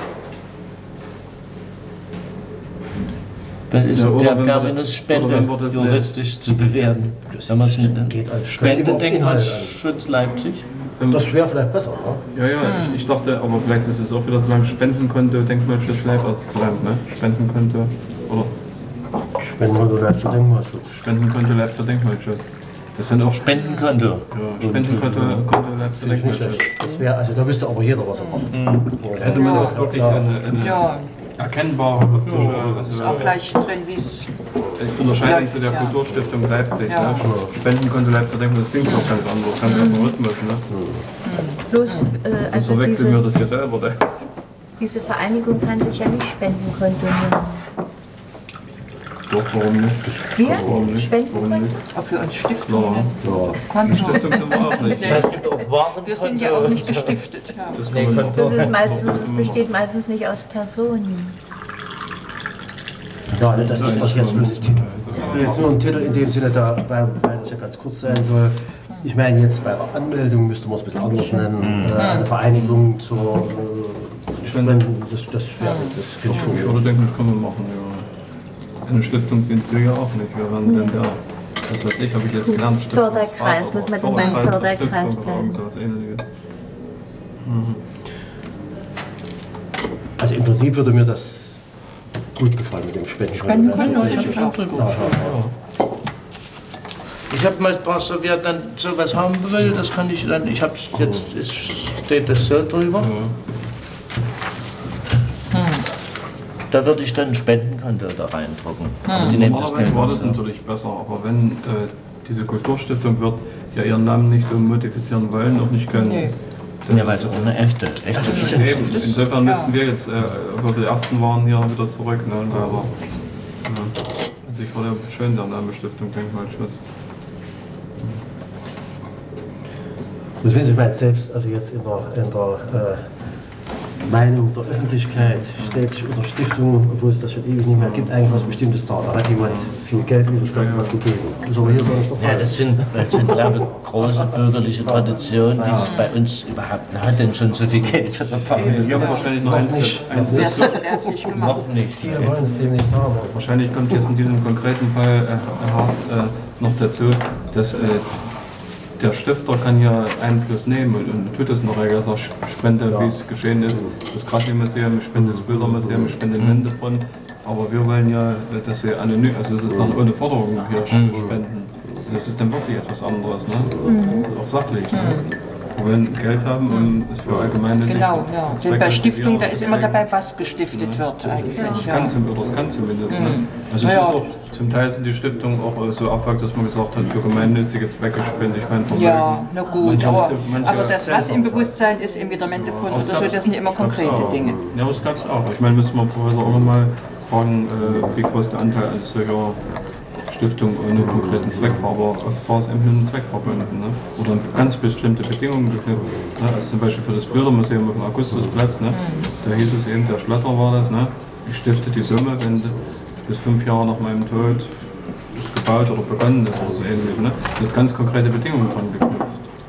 Das ist Ja, der wenn Terminus wir- Spende oder wenn wir das juristisch zu bewerten. Wenn man es geht als Spende Inhalt Denkmalschutz Leipzig. Das wäre vielleicht besser, oder? Ja, ja, ich, ich dachte, aber vielleicht ist es auch wieder so lange Spendenkonto, Denkmalschutz, Leibarztland, ne? Spendenkonto, oder? Spendenkonto bleibt zu Denkmalschutz. Spendenkonto bleibt für Denkmalschutz. Das sind auch Spendenkonto. Ja, Spendenkonto Konto bleibt für Finde ich nicht Denkmalschutz. schlecht. Das wäre, also da wüsste aber jeder, was er macht. Hätte man auch wirklich Ja. eine, eine Ja, erkennbare wirkliche ist also, auch gleich drin, wie es. Unterscheidung läuft, zu der ja. Kulturstiftung Leipzig. Ja. Ne? Spendenkonto Leipzig, das klingt doch ganz anders, ganz anderer Rhythmus. Ne? Bloß, äh, So also verwechseln wir diese, das ja selber. Ne? diese Vereinigung kann sich ja nicht Spendenkonto nennen. Doch, warum nicht? Wir? Warum nicht? Warum Spendenkonto? nicht? Ob wir uns Stiftungen nennen. Ja. Konto. Stiftung sind wir auch nicht. Wir sind ja auch nicht gestiftet. Ja. Das kann man Das, ist meistens, das besteht meistens nicht aus Personen. Ja, ne, das ist doch jetzt bloß ein Titel. Das ist jetzt nur ein Titel in dem Sinne, da, weil, weil das ja ganz kurz sein soll. Ich meine, jetzt bei der Anmeldung müsste man es ein bisschen anders nennen. Äh, eine Vereinigung zur äh, Spenden, das, das, ja, das finde ich Okay, schon. oder denke ich, können wir machen, ja. Eine Stiftung sind wir ja auch nicht. Wir waren denn da, was weiß ich, habe ich jetzt gelernt, Förderkreis, muss man denn beim Förderkreis bleiben. Sowas Ähnliches. Also im Prinzip würde mir das gut gefallen mit dem Spendenkonto. Spendenkonto, Das ich ist habe schon- auch Ja, ja, ja. Ich habe mal was, wer dann sowas haben will, das kann ich dann, ich habe jetzt, es steht das so drüber. Da würde ich dann ein Spendenkonto da reindrucken. Aber die nehmen das Normalerweise Geld war raus, das ja. natürlich besser, aber wenn äh, diese Kulturstiftung wird ja ihren Namen nicht so modifizieren wollen, auch nicht können. Nee. dann Ja, weil es auch eine echte, echte Das ist Stiftung Eben, Das- insofern ja. müssen wir jetzt, äh, wo wir die ersten waren, hier wieder zurück. Ne? Und aber, ja. Also ich war ja schön der Name Stiftung Denkmalschutz. Das finde ich, meine, selbst also jetzt in der, in der äh, Meinung der Öffentlichkeit stellt sich unter Stiftung, obwohl es das schon ewig nicht mehr gibt, eigentlich was Bestimmtes dar. Da hat jemand viel Geld mitgebracht und was gegeben. Das ist aber hier so nicht der Ja, Fall. das sind, das sind glaube ich, große bürgerliche Traditionen, die es bei uns überhaupt, wer hat denn schon so viel Geld? Das Es gibt wahrscheinlich noch eins, nicht. eins Wer dazu. sollte der sich gemacht? Noch nicht. Viele wollen es demnächst haben. Wahrscheinlich kommt jetzt in diesem konkreten Fall äh, hart, äh, noch dazu, dass äh, der Stifter kann ja Einfluss nehmen und, und tut es noch, er sagt, ich spende, Ja. wie es geschehen ist, das Krassi-Museum, ich spende das Bildermuseum, ich spende den Hintergrund, aber wir wollen ja, dass sie anonym, also sozusagen ohne Forderung hier spenden. Das ist dann wirklich etwas anderes, ne? Auch sachlich. Ne? wollen Geld haben und es für allgemeine Genau, ja. Sind bei Stiftung, da ist immer dabei, was gestiftet ja. wird eigentlich. Das ja. kann, zum, oder das kann zumindest. Mhm. Ne? Also es ja. ist auch, zum Teil sind die Stiftungen auch so erfolgt, dass man gesagt hat, für gemeinnützige Zwecke spende ich mein Vermögen. Ja, na gut, manche, aber, manche aber das, was im Bewusstsein ist, eben wie der Mentepund ja, oder so, das sind immer konkrete Dinge. Ja, das gab es auch. Ich meine, müssen wir Professor auch nochmal fragen, äh, wie groß der Anteil also solcher Stiftung ohne konkreten Zweck war, aber oft war es eben mit einem Zweck verbunden. Ne? Oder ganz bestimmte Bedingungen geknüpft. Ne? Also zum Beispiel für das Bildermuseum auf dem Augustusplatz, ne? Da hieß es eben, der Schlatter war das, ne? Ich stifte die Summe, wenn bis fünf Jahre nach meinem Tod es gebaut oder begonnen ist oder so ähnlich. Ne? Mit ganz konkrete Bedingungen dran geknüpft.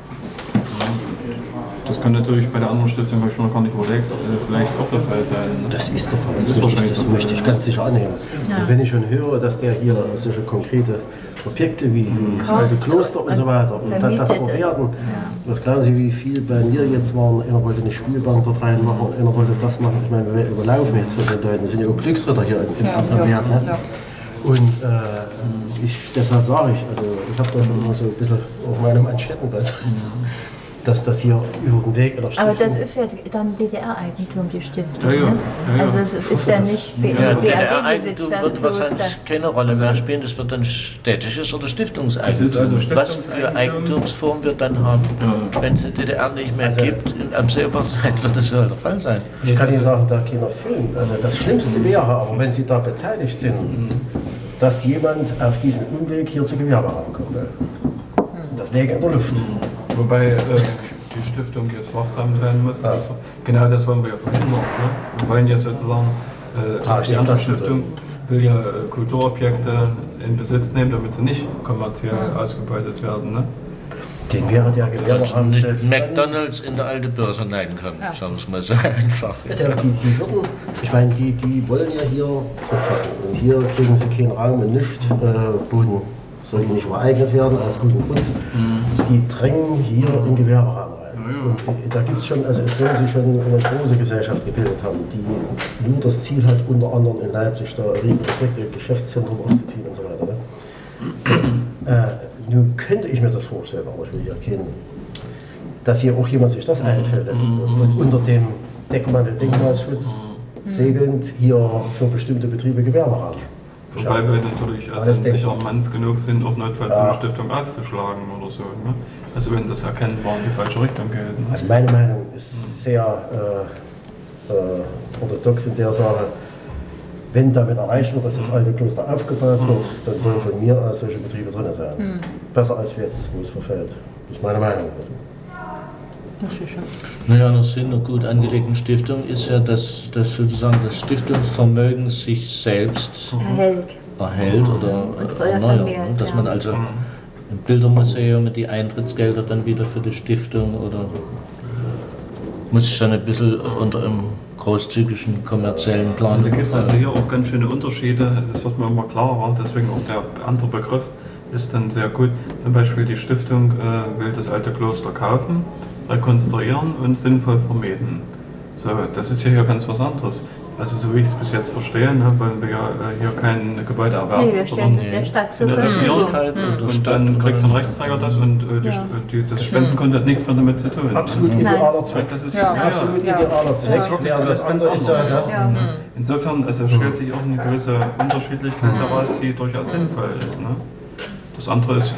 Das kann natürlich bei der anderen Stiftung, habe ich mir noch gar nicht überlegt, vielleicht auch der Fall sein. Ne? Das ist der Fall, das, das, möchte, ich, das möchte ich ganz sicher annehmen. Ja. Und wenn ich schon höre, dass der hier solche konkrete Objekte wie, wie das alte Kloster und so weiter und dann das verwerten, was glauben Sie, wie viel bei mir jetzt waren, einer wollte eine Spielbank dort reinmachen und einer wollte das machen. Ich meine, wir überlaufen jetzt von den Leuten, das sind ja auch Glücksritter hier in, in ja, Adlerberg. Ja, ne? ja. Und äh, ich, deshalb sage ich, also ich habe da schon immer so ein bisschen auf meine Manschetten, also, dass das hier über den Weg oder Aber das ist ja dann D D R-Eigentum, die Stiftung. Ja, ja. Ne? Ja, ja. Also es ist ja nicht B Ja, R D D R-Eigentum wird wahrscheinlich keine Rolle mehr spielen, das wird dann städtisches oder Stiftungseigentum. Also Stiftungseigentum. Was für Eigentumsform wird dann haben, ja. wenn es die D D R nicht mehr also, gibt, in absehbarer Zeit wird das ja der Fall sein. Ich kann Ihnen sagen, da keiner Film. Also das Schlimmste wäre aber, wenn Sie da beteiligt sind, dass jemand auf diesen Umweg hier zu Gewerbehaben kommt. Das läge in der Luft. Wobei äh, die Stiftung jetzt wachsam sein muss. Ja. Also, genau das wollen wir ja verhindern. Ne? Wir wollen ja sozusagen, äh, die andere Stiftung will ja äh, Kulturobjekte in Besitz nehmen, damit sie nicht kommerziell ja. ausgebeutet werden. Ne? Den wäre der Gewerbehaben selbst McDonalds in der alte Börse leiden können, ja. sagen wir es mal so einfach. Ja, die, die würden, ich meine, die, die wollen ja hier verfassen und hier kriegen sie keinen Raum und nichts, äh, Boden soll nicht übereignet werden, aus gutem Grund. Mhm. Die drängen hier in Gewerberahmen rein. Und da gibt es schon, also es sollen sich schon eine große Gesellschaft gebildet haben, die nur das Ziel hat, unter anderem in Leipzig da riesige Projekte, Geschäftszentrum aufzuziehen und so weiter. Ne? äh, nun könnte ich mir das vorstellen, aber ich will hier kennen, dass hier auch jemand sich das einfallen lässt und unter dem Deckmantel Denkmalschutz segelnd hier für bestimmte Betriebe Gewerberahmen. Wobei wir natürlich äh, dann sicher manns genug sind, auch notfalls ja. eine Stiftung auszuschlagen oder so. Ne? Also wenn das erkennbar in die falsche Richtung geht. Ne? Also meine Meinung ist sehr äh, äh, orthodox in der Sache. Wenn damit erreicht wird, dass das alte Kloster aufgebaut wird, dann sollen von mir aus solche Betriebe drin sein. Mhm. Besser als jetzt, wo es verfällt. Das ist meine Meinung. Naja, der Sinn einer gut angelegten Stiftung ist ja, dass, dass sozusagen das Stiftungsvermögen sich selbst erhält, erhält oder erneuert. Ne? Dass man also im Bildermuseum die Eintrittsgelder dann wieder für die Stiftung oder muss ich dann ein bisschen unter einem großzügigen kommerziellen Plan. Da gibt es also hier auch ganz schöne Unterschiede, das wird mir immer klarer, deswegen auch der andere Begriff ist dann sehr gut. Zum Beispiel die Stiftung äh, will das alte Kloster kaufen, rekonstruieren und sinnvoll vermieten. So, das ist ja hier ganz was anderes. Also so wie ich es bis jetzt verstehe, ne, wollen wir ja äh, hier kein Gebäude erwerben, nee, wir stellen das der Stadt zur Verfügung. Und, und dann kriegt ein Rechtsträger das und äh, die, ja. die, das Spendenkonto hat nichts mehr damit zu tun. Absolut ne? idealer Zweck. Das ist ja, ja, absolut ja. idealer Zweck. Das ist wirklich ja, das ganz anders. Ja. Ja. Insofern also stellt sich auch eine gewisse Unterschiedlichkeit daraus, die durchaus sinnvoll ist. Ne? Das andere ist.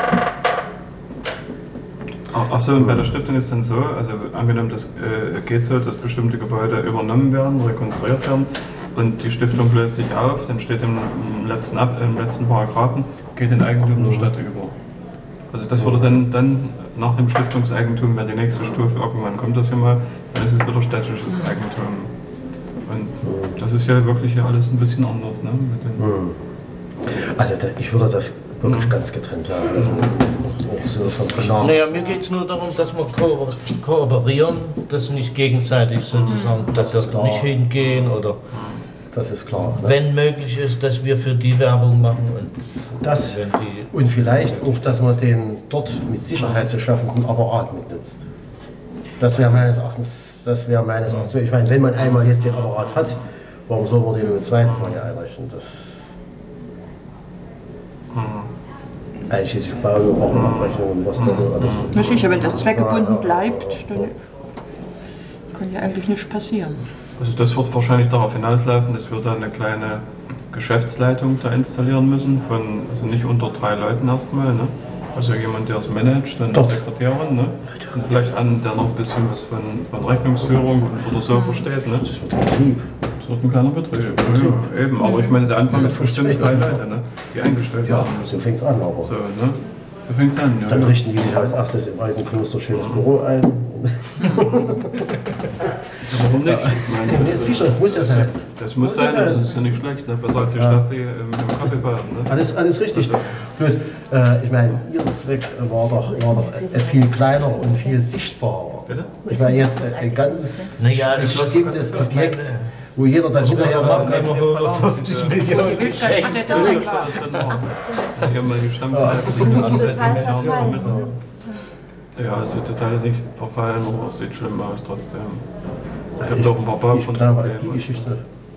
Achso, und bei der Stiftung ist dann so, also angenommen, das äh, geht so, dass bestimmte Gebäude übernommen werden, rekonstruiert werden und die Stiftung löst sich auf, dann steht im, im, letzten, Ab, im letzten Paragraphen, geht in Eigentum der Stadt über. Also das würde dann, dann nach dem Stiftungseigentum, wenn die nächste Stufe irgendwann kommt, das ja mal, dann ist es wieder städtisches Eigentum. Und das ist ja wirklich ja alles ein bisschen anders. Ne, mit den also ich würde das wirklich mhm. ganz getrennt haben. Also, so von naja, mir geht es nur darum, dass wir ko kooperieren, dass nicht gegenseitig sozusagen, mhm. dass wir nicht hingehen oder das ist klar. Ne? Wenn möglich ist, dass wir für die Werbung machen. Und, das, wenn die und vielleicht auch, dass man den dort mit Sicherheit zu schaffenden Apparat mitnutzt. Das wäre meines Erachtens, das wäre meines Erachtens. Ich meine, wenn man einmal jetzt den Apparat hat, warum soll man den mit zweites Mal hier einrichten? Das einschließlich Bau und Abrechnungen, was da alles. Na sicher, wenn das zweckgebunden bleibt, dann kann ja eigentlich nichts passieren. Also das wird wahrscheinlich darauf hinauslaufen, dass wir da eine kleine Geschäftsleitung da installieren müssen, von, also nicht unter drei Leuten erstmal, ne? Also jemand, der es managt, dann eine Sekretärin, ne? Und vielleicht einen, der noch ein bisschen was von, von Rechnungsführung oder so versteht, ne? Das wird ein Betrieb. Das wird ein kleiner Betrieb, ja, eben. Aber ich meine, der Anfang ist bestimmt drei Leute, ne? Die eingestellt werden müssen. So fängt es an, aber. So, ne? So fängt es an, ja. Dann richten die sich als erstes im alten Kloster schönes Büro ein. Warum nicht? Ich meine, Das ist sicher, muss ja sein. Das muss, muss sein, sein, das ist ja nicht schlecht, ne? Besser als die ja. Stasi im, im Kaffeebaden. Ne? Alles, alles richtig. Also. Bloß, äh, ich meine, Ihr Zweck war doch, war doch äh, viel kleiner und viel sichtbarer. Bitte? Ich meine, jetzt äh, ein ganz naja, bestimmtes Objekt, wo jeder dann hinterher sagen kann, fünfzig Millionen geschenkt. Ja, es sieht total nicht verfallen, aber es sieht schlimm aus trotzdem. Ich habe doch ein paar Bau von die Geschichte,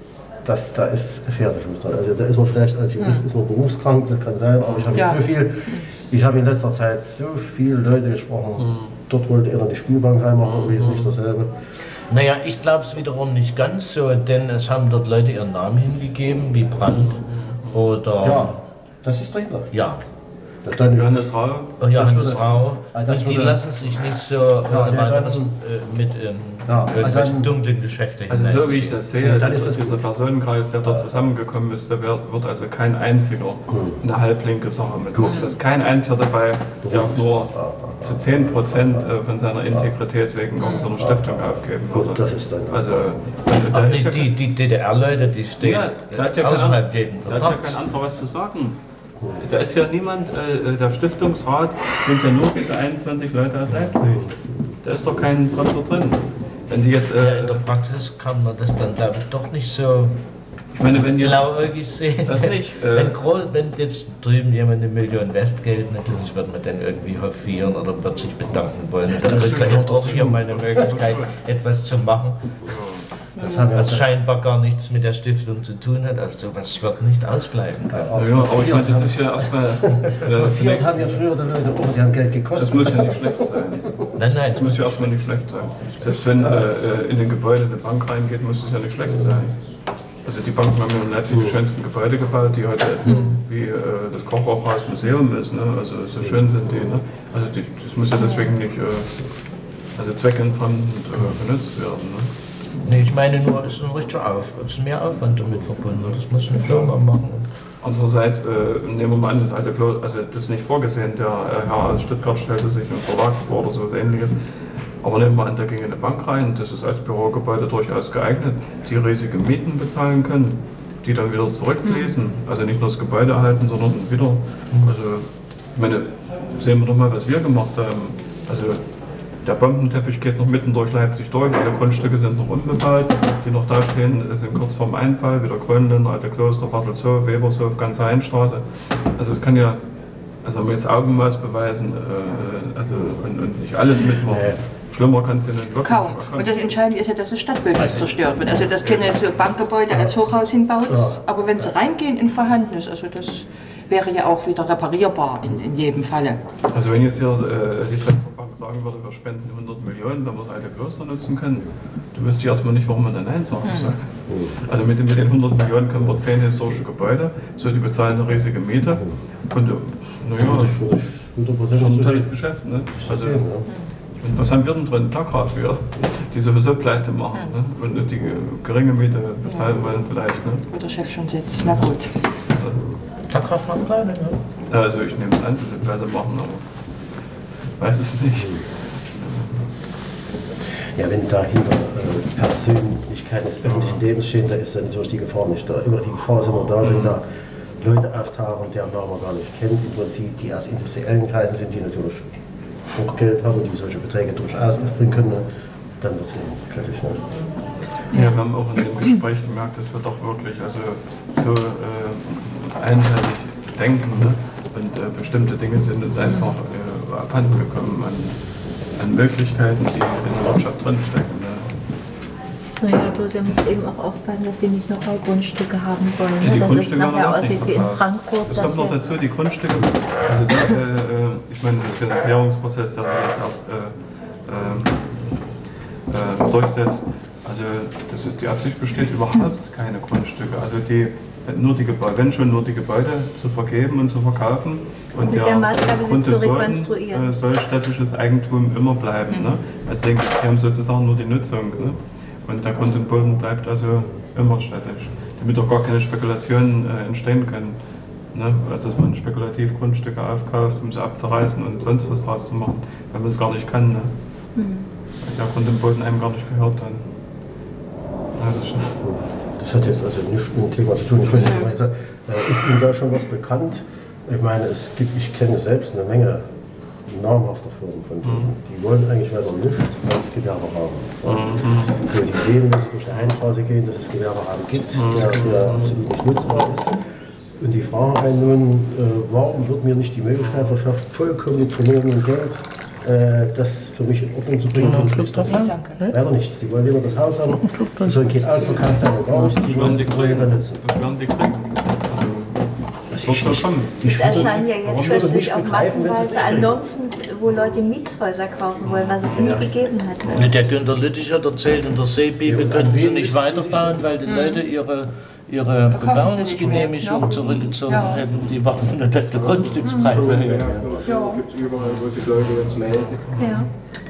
dass da ist Pferdefuß dran. Also da ist man vielleicht als Jurist ist man berufskrank, das kann sein, aber ich habe ja. so viel, ich habe in letzter Zeit so viele Leute gesprochen. Mhm. Dort wollte er die Spielbank reinmachen, aber jetzt nicht dasselbe. Naja, ich glaube es wiederum nicht ganz so, denn es haben dort Leute ihren Namen hingegeben, wie Brandt oder... Ja, das ist dahinter. Ja. Dann Johannes Rau. Oh, Johannes Rau. Also die lassen sich nicht so ja, äh, dann, äh, mit ähm, ja, irgendwelchen dann, dunklen Geschäften Also so wie ich das sehe, ja, dann ist das dieser gut. Personenkreis, der dort zusammengekommen ist, da wird, wird also kein einziger eine halblinke Sache mitmachen. Da ist kein einziger dabei, der nur zu zehn Prozent von seiner Integrität wegen irgendeiner Stiftung aufgeben würde. Gut, das ist dann also, da, da ist ja die, die D D R-Leute, die stehen ja, da hat ja außerhalb jeden Da hat ja kein anderer was zu sagen. Da ist ja niemand, äh, der Stiftungsrat sind ja nur diese einundzwanzig Leute aus Leipzig. Da ist doch kein Konto drin. Wenn die jetzt, äh, ja, in der Praxis kann man das dann glaube ich doch nicht so ich meine, wenn jetzt, blauäugig sehen. Das nicht. Äh, wenn, wenn jetzt drüben jemand eine Million Westgeld, natürlich wird man dann irgendwie hofieren oder wird sich bedanken wollen. Und dann wird gleich auch hier meine Möglichkeit, etwas zu machen. Das hat was scheinbar gar nichts mit der Stiftung zu tun hat, also sowas wird nicht ausbleiben können. Ja, aber ich meine, das ist ja erstmal... Äh, Fiat hat ja früher die Leute auch, die haben Geld gekostet. Das muss ja nicht schlecht sein. Nein, nein. Das muss ja erstmal nicht schlecht sein. Selbst wenn äh, in ein Gebäude eine Bank reingeht, muss es ja nicht schlecht sein. Also die Banken haben ja in Leipzig die schönsten Gebäude gebaut, die heute mhm. wie äh, das Kochhaus Museum ist. Ne? Also so schön sind die. Ne? Also die, das muss ja deswegen nicht äh, also zweckentfremd äh, benutzt werden. Ne? Nee, ich meine nur, es ist ein richtiger Auf, es ist mehr Aufwand damit verbunden. Das muss eine Firma machen. Andererseits äh, nehmen wir mal an, das alte Klo, also das ist nicht vorgesehen, der äh, Herr aus Stuttgart stellte sich einen Verlag vor oder so was Ähnliches. Aber nehmen wir an, da ging eine Bank rein, das ist als Bürogebäude durchaus geeignet, die riesige Mieten bezahlen können, die dann wieder zurückfließen. Also nicht nur das Gebäude erhalten, sondern wieder. Also, ich meine, sehen wir doch mal, was wir gemacht haben. Also, der Bombenteppich geht noch mitten durch Leipzig durch, alle Grundstücke sind noch unbebaut, die noch da stehen, sind kurz vorm Einfall, wieder Grönländer, Alte Kloster, Bartelshof, Webershof, ganze Heimstraße. Also es kann ja, also wenn wir jetzt Augenmaß beweisen, äh, also und, und nicht alles mitmachen. Schlimmer kann es ja nicht wirklich. Kaum. Und das Entscheidende ist ja, dass das Stadtbild nicht zerstört wird. Also das keine so Bankgebäude als Hochhaus hinbaut, aber wenn sie reingehen in Vorhandenes, also das wäre ja auch wieder reparierbar in, in jedem Falle. Also wenn jetzt hier äh, die Drechselbank sagen würde, wir spenden hundert Millionen, wenn wir das alte Kloster nutzen können, du wüsstest erstmal nicht, warum man dann Nein sagen soll. Mhm. Also mit den, mit den hundert Millionen können wir zehn historische Gebäude, so die bezahlen eine riesige Miete. Und naja, das ist ein tolles Geschäft. Ne? Also, und was haben wir denn drin? Takra für, die sowieso pleite machen, ne? Und die geringe Miete bezahlen ja. wollen vielleicht. Ne? Wo der Chef schon sitzt, na gut. Takra macht pleite, ne? Also ich nehme an, dass sie pleite machen, aber weiß es nicht. Ja, wenn dahinter äh, Persönlichkeiten des öffentlichen Lebens stehen, da ist dann natürlich die Gefahr nicht da. Immer die Gefahr ist immer da, wenn da Leute auftauchen, deren Namen man gar nicht kennt, im Prinzip, die aus industriellen Kreisen sind, die natürlich auch Geld haben, die solche Beträge durchaus aufbringen können, dann wird es eben kritisch. Ne? Ja, wir haben auch in dem Gespräch gemerkt, dass wir doch wirklich also so äh, einseitig denken, ne? Und äh, bestimmte Dinge sind uns einfach äh, abhanden gekommen an, an Möglichkeiten, die in der Wirtschaft drinstecken. Ne? Naja, bloß ihr müsst eben auch aufpassen, dass die nicht noch mal Grundstücke haben wollen. Ja, die dass Grundstücke es nachher werden auch aussieht nicht wie in verkauft. Frankfurt. Es kommt noch dazu, die Grundstücke, also da, äh, ich meine, das ist ein Erklärungsprozess, der sich jetzt erst äh, äh, äh, durchsetzt. Also das ist, die Absicht besteht überhaupt keine Grundstücke. Also die, nur die Gebäude, wenn schon nur die Gebäude zu vergeben und zu verkaufen. Und Mit der Maßgabe, sie Grund zu und Boden rekonstruieren. äh, soll städtisches Eigentum immer bleiben. Mhm. Ne? Also denke, die haben sozusagen nur die Nutzung. Ne? Und der Grund und Boden bleibt also immer städtisch. Damit auch gar keine Spekulationen äh, entstehen können. Ne? Also dass man spekulativ Grundstücke aufkauft, um sie abzureißen und sonst was draus zu machen, weil man es gar nicht kann. Ne? Mhm. Weil der Grund und Boden einem gar nicht gehört dann. Ja, das, das hat jetzt also nichts mit dem Thema zu tun. Ich weiß nicht, was ich sage. Ist Ihnen da schon was bekannt? Ich meine, es gibt, ich kenne selbst eine Menge namhafter Firmen von denen. Die wollen eigentlich weiter nichts als Gewerberahmen. Ja. Und die sehen, wenn sie durch eine Einstraße gehen, dass es Gewerberahmen gibt, der, der absolut nicht nutzbar ist. Und die fragen einen nun, äh, warum wird mir nicht die Möglichkeit verschafft, vollkommen für Millionen Geld äh, das für mich in Ordnung zu bringen? Und schluss das an? Leider nicht. Sie wollen lieber das Haus haben, es soll kein Ausverkauf sein und gar nichts. Die wollen die Projekte nutzen. Das werden die kriegen. Das wird schon kommen. Es erscheinen ja jetzt plötzlich auch massenweise Annoncen, wo Leute Mietshäuser kaufen wollen, was es nie ja. gegeben hat. Ne? Der Günter Lüttich hat erzählt, in der Seebibel könnten sie nicht weiterbauen, weil die Leute ihre, ihre Bebauungsgenehmigung zurückgezogen ja. hätten. Die warten nur, dass die Grundstückspreise höher werden. Ja, gibt es überall, wo sich Leute jetzt melden. Ja.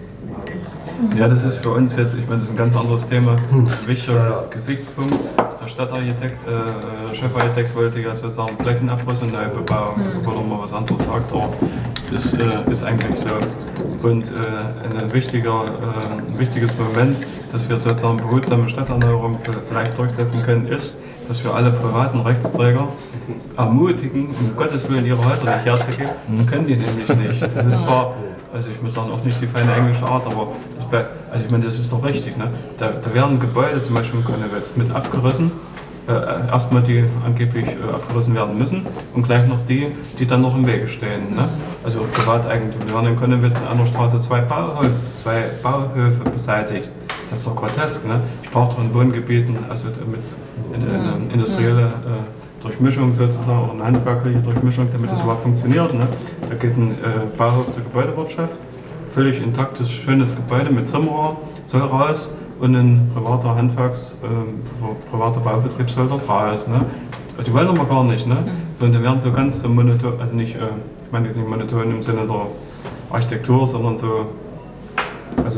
Ja, das ist für uns jetzt, ich meine, das ist ein ganz anderes Thema, ein wichtiger Gesichtspunkt. Der Stadtarchitekt, äh, Chefarchitekt wollte ja sozusagen Flächenabriss und Neubebauung, obwohl er mal was anderes sagt, aber das äh, ist eigentlich so. Und äh, ein, wichtiger, äh, ein wichtiges Moment, dass wir sozusagen behutsame Stadterneuerung vielleicht durchsetzen können, ist, dass wir alle privaten Rechtsträger ermutigen, um Gottes Willen ihre Häuser nicht herzugeben. Das können die nämlich nicht. Das ist zwar, also ich muss sagen, auch nicht die feine englische Art, aber das, also ich meine, das ist doch richtig. Ne? Da, da werden Gebäude, zum Beispiel in Konnewitz, mit abgerissen. Äh, erstmal die angeblich äh, abgerissen werden müssen und gleich noch die, die dann noch im Wege stehen. Ne? Also Privateigentum. Wir werden in Konnewitz in einer Straße zwei, Bauhö zwei Bauhöfe beseitigt. Das ist doch grotesk. Ne? Ich brauche doch in Wohngebieten, also damit eine, eine industrielle äh, Durchmischung sozusagen, oder eine handwerkliche Durchmischung, damit das überhaupt funktioniert. Ne? Da geht ein äh, Bauhof der Gebäudewirtschaft, völlig intaktes, schönes Gebäude mit Zimmerer, soll raus. Und ein privater Handwerks-, äh, privater Baubetrieb soll dort raus. Ne? Die wollen aber gar nicht. Ne? Und die werden so ganz so monoton, also nicht, äh, ich meine, die sind monoton im Sinne der Architektur, sondern so, also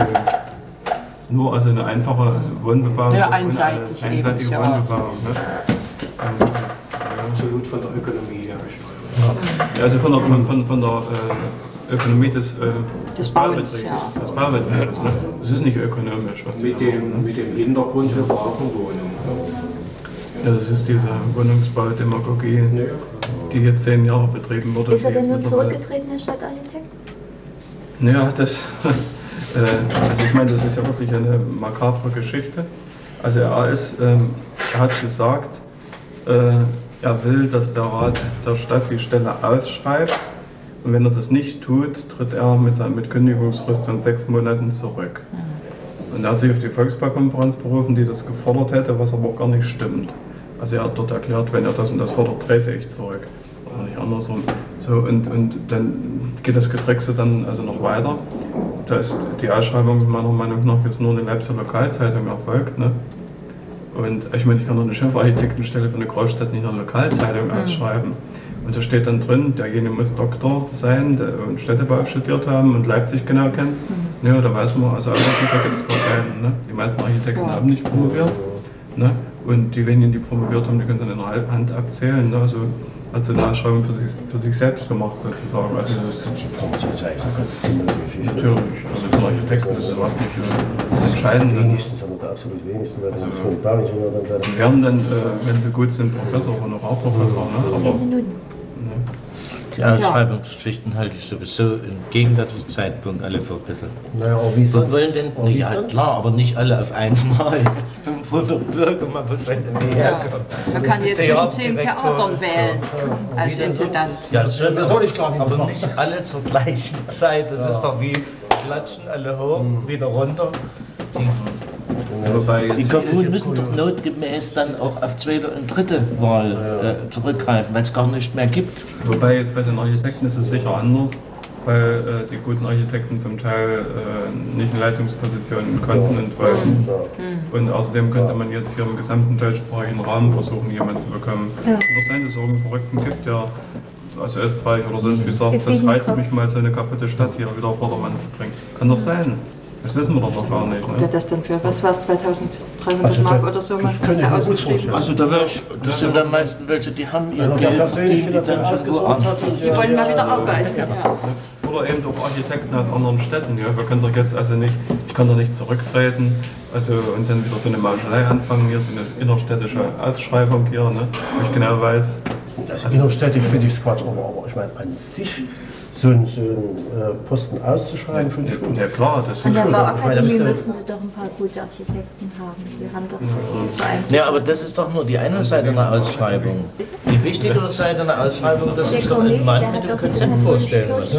nur also eine einfache Wohnbebauung. Ja, einseitig eine einseitige eben, Wohnbebauung. Ja. Ne? Absolut von der Ökonomie her gesprochen. Ja. Also von der, von, von, von der äh, Ökonomie des, äh, des Baubetriebs. Ja. Des Baubetriebs, ne? Das ist nicht ökonomisch. Was mit, dem, machen, ne? mit dem Hintergrund, wir brauchen Wohnungen. Ja, das ist diese Wohnungsbaudemagogie, ja, die jetzt zehn Jahre betrieben wurde. Ist er denn nun zurückgetreten, Herr Stadtarchitekt? Naja, das, äh, also ich meine, das ist ja wirklich eine makabre Geschichte. Also er, ist, ähm, er hat gesagt, äh, er will, dass der Rat der Stadt die Stelle ausschreibt. Und wenn er das nicht tut, tritt er mit, seinem, mit Kündigungsfrist von sechs Monaten zurück. Und er hat sich auf die Volksbaukonferenz berufen, die das gefordert hätte, was aber auch gar nicht stimmt. Also er hat dort erklärt, wenn er das und das fordert, trete ich zurück. Oder nicht andersrum. So, und, und dann geht das Getrickse dann also noch weiter. Da ist die Ausschreibung meiner Meinung nach jetzt nur in der Leipziger Lokalzeitung erfolgt. Ne? Und ich meine, ich kann doch eine Chefarchitektenstelle für eine Großstadt nicht in einer Lokalzeitung ausschreiben. Und da steht dann drin, derjenige muss Doktor sein der, und Städtebau studiert haben und Leipzig genau kennt. Mhm. Ja, da weiß man, also alle Architekten gibt es dort keinen. Ne? Die meisten Architekten ja. haben nicht promoviert. Ne? Und die wenigen, die promoviert haben, die können es an einer Hand abzählen. Ne? Also hat so eine Ausschreibung für sich, für sich selbst gemacht sozusagen. Also das ist, das ist natürlich, also für Architekten ist es überhaupt nicht das Entscheidende. Wenigstens, aber der absolut wenigsten, weil also, die werden dann, äh, wenn sie gut sind, Professor oder auch Professor. Ne? Aber, die Ausschreibungsgeschichten halte ich sowieso im gegenwärtigen Zeitpunkt alle für ein bisschen. Naja, aber wie sonst? Wollen denn? Oh, ja, klar, aber nicht alle auf einmal. Jetzt fünfhundert Bürger, mal was wenn der ja. Man kann jetzt zwischen zehn Theatern wählen ja. als Intendant. Ja, das soll, soll ich klar, aber nicht alle zur gleichen Zeit. Das ja. ist doch wie klatschen alle hoch, mhm. wieder runter. Die Die Kommunen müssen doch notgemäß dann auch auf zweite und dritte Wahl äh, zurückgreifen, weil es gar nicht mehr gibt. Wobei jetzt bei den Architekten ist es sicher anders, weil äh, die guten Architekten zum Teil äh, nicht in Leitungspositionen konnten und wollten. Und außerdem könnte man jetzt hier im gesamten deutschsprachigen Raum versuchen, jemanden zu bekommen. Ja. Und das sein, dass es irgendeinen Verrückten gibt, der aus Österreich oder sonst wie sagt, das reizt mich mal, so eine kaputte Stadt hier wieder auf Vordermann zu bringen. Kann doch sein. Das wissen wir doch noch gar nicht. Ne? Ja, das dann für, was war es, zweitausenddreihundert also Mark oder so, was da ausgeschrieben. Also da wäre ich, das sind am meisten welche, die haben ihr Geld verdient, die dann schon woanders. Die wollen mal wieder arbeiten. Ja. Ja. Oder eben auch Architekten aus anderen Städten. Ja? Wir können doch jetzt also nicht, ich kann doch nicht zurücktreten also, und dann wieder so eine Mauschelei anfangen. Hier ist eine innerstädtische Ausschreibung hier, ne? Wo ich genau weiß. Also innerstädtisch finde ich es Quatsch, aber, aber ich meine an sich so einen, so einen äh, Posten auszuschreiben, finde ich schon. Ja klar, das ist schon. An der Bauakademie müssen Sie doch ein paar gute Architekten haben. Wir haben doch so eins. Ja, aber das ist doch nur die eine Seite einer Ausschreibung. Die wichtigere Seite einer Ausschreibung, dass sich doch ein Mann mit dem Konzept vorstellen muss.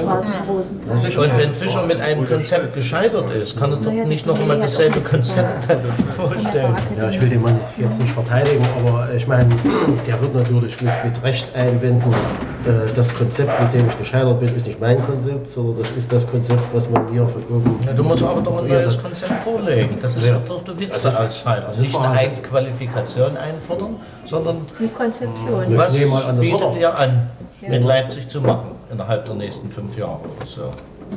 Und wenn Fischer mit einem Konzept gescheitert ist, kann er doch nicht noch einmal dasselbe Konzept vorstellen. Ja, ich will den Mann jetzt nicht verteidigen, aber ich meine, der wird natürlich mit, mit Recht einwenden, äh, das Konzept, mit dem ich gescheitert bin, ist nicht mein Konzept, sondern das ist das Konzept, was man mir von oben... Ja, du musst aber doch ein neues Konzept vorlegen. Das ist ja doch der Witz der Ausschreibung. Also nicht eine Qualifikation einfordern, sondern eine Konzeption. Was bietet ihr an, mit Leipzig zu machen innerhalb der nächsten fünf Jahre oder so?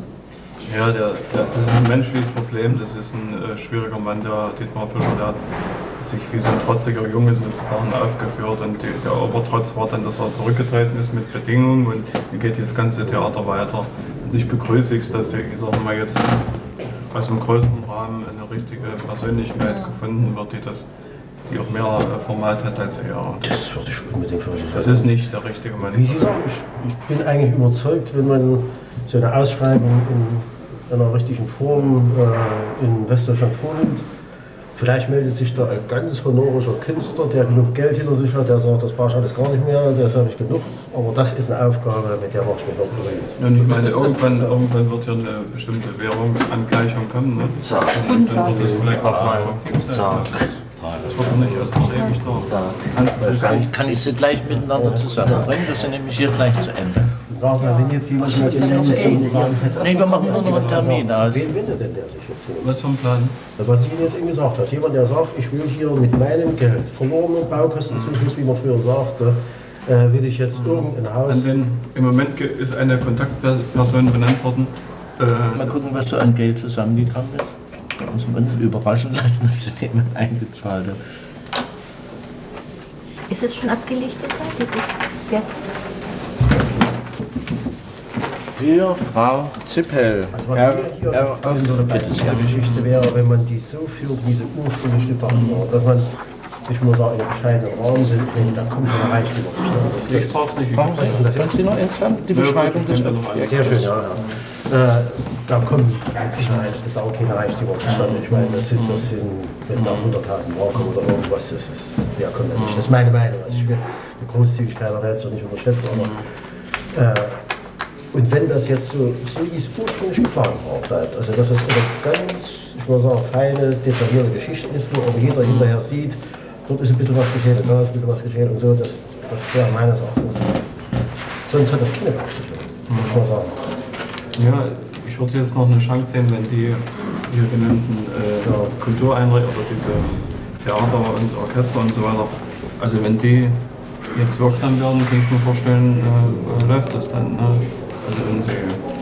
Ja, der, der, das ist ein menschliches Problem. Das ist ein äh, schwieriger Mann, der Dietmar Fischer, der hat sich wie so ein trotziger Junge sozusagen aufgeführt und die, der Obertrotz war dann, dass er zurückgetreten ist mit Bedingungen und wie geht das ganze Theater weiter. Und ich begrüße es, dass ich sage mal jetzt aus einem größeren Rahmen eine richtige Persönlichkeit gefunden wird, die das die auch mehr Format hat als er. Das würde ich unbedingt verstehen. Das ist nicht der richtige Mann. Wie Sie sagen, ich, ich bin eigentlich überzeugt, wenn man so eine Ausschreibung in einer richtigen Form äh, in Westdeutschland vornimmt, vielleicht meldet sich da ein ganz honorischer Künstler, der genug Geld hinter sich hat, der sagt, das brauche ich alles gar nicht mehr, das habe ich genug, aber das ist eine Aufgabe, mit der mache ich mich noch berührt. Ja, und ich meine, irgendwann, irgendwann wird ja eine bestimmte Währungsangleichung kommen, ne? Und dann wird das vielleicht auch mal effektiv sein. Das wird doch nicht erst noch ewig da. Kann, kann ich sie gleich miteinander zusammenbringen? Das sind nämlich hier gleich zu Ende. Sag mal, wenn jetzt jemand mit dem Plan hätte. Nee, wir machen nur noch einen Termin aus. Wen wendet denn der sich jetzt hin? Was für ein Plan? Was ich Ihnen jetzt eben gesagt habe. Jemand, der sagt, ich will hier mit meinem Geld, verlorenen Baukostenzuschuss, wie man früher sagte, äh, will ich jetzt irgendein Haus. Und wenn, im Moment ist eine Kontaktperson benannt worden. Äh, Mal gucken, was du an Geld zusammengekommen bist. Da muss man uns überraschen lassen, wie jemand eingezahlt hat. Ist es schon abgelichtet, dieses Geld? Für Frau Zippel. Also was er, hier er, er, bei dieser Geschichte wäre, wenn man die so führt, wie sie ursprünglich gedacht war, dass man, ich muss sagen, in einem bescheidenen Rahmen sind, da kommt man erreicht über. Ich brauche nicht. Was ist das jetzt? noch insgesamt? Die Beschreibung des ja, sehr schön, ja. ja. Äh, da kommen mit Sicherheit da auch keine Reichtümer zustande. Ich meine, das sind, das sind wenn da hunderttausend Mark oder irgendwas, das ist, ja, kommt ja nicht. Das ist meine Meinung. Also ich will die Großzügigkeit der Welt so nicht unterschätzen, aber äh, und wenn das jetzt so, so wie es ursprünglich geplant war, bleibt, also dass es eine ganz, ich würde sagen, feine, detaillierte Geschichte ist, wo aber jeder hinterher sieht, dort ist ein bisschen was geschehen, da ist ein bisschen was geschehen und so, das, das wäre meines Erachtens. Sonst hat das keine Berechtigung, muss ich mal sagen. Ja, ich würde jetzt noch eine Chance sehen, wenn die hier genannten äh, ja. Kultureinrichtungen oder diese Theater und Orchester und so weiter, also wenn die jetzt wirksam werden, kann ich mir vorstellen, äh, läuft das dann. Ne? Also wenn sie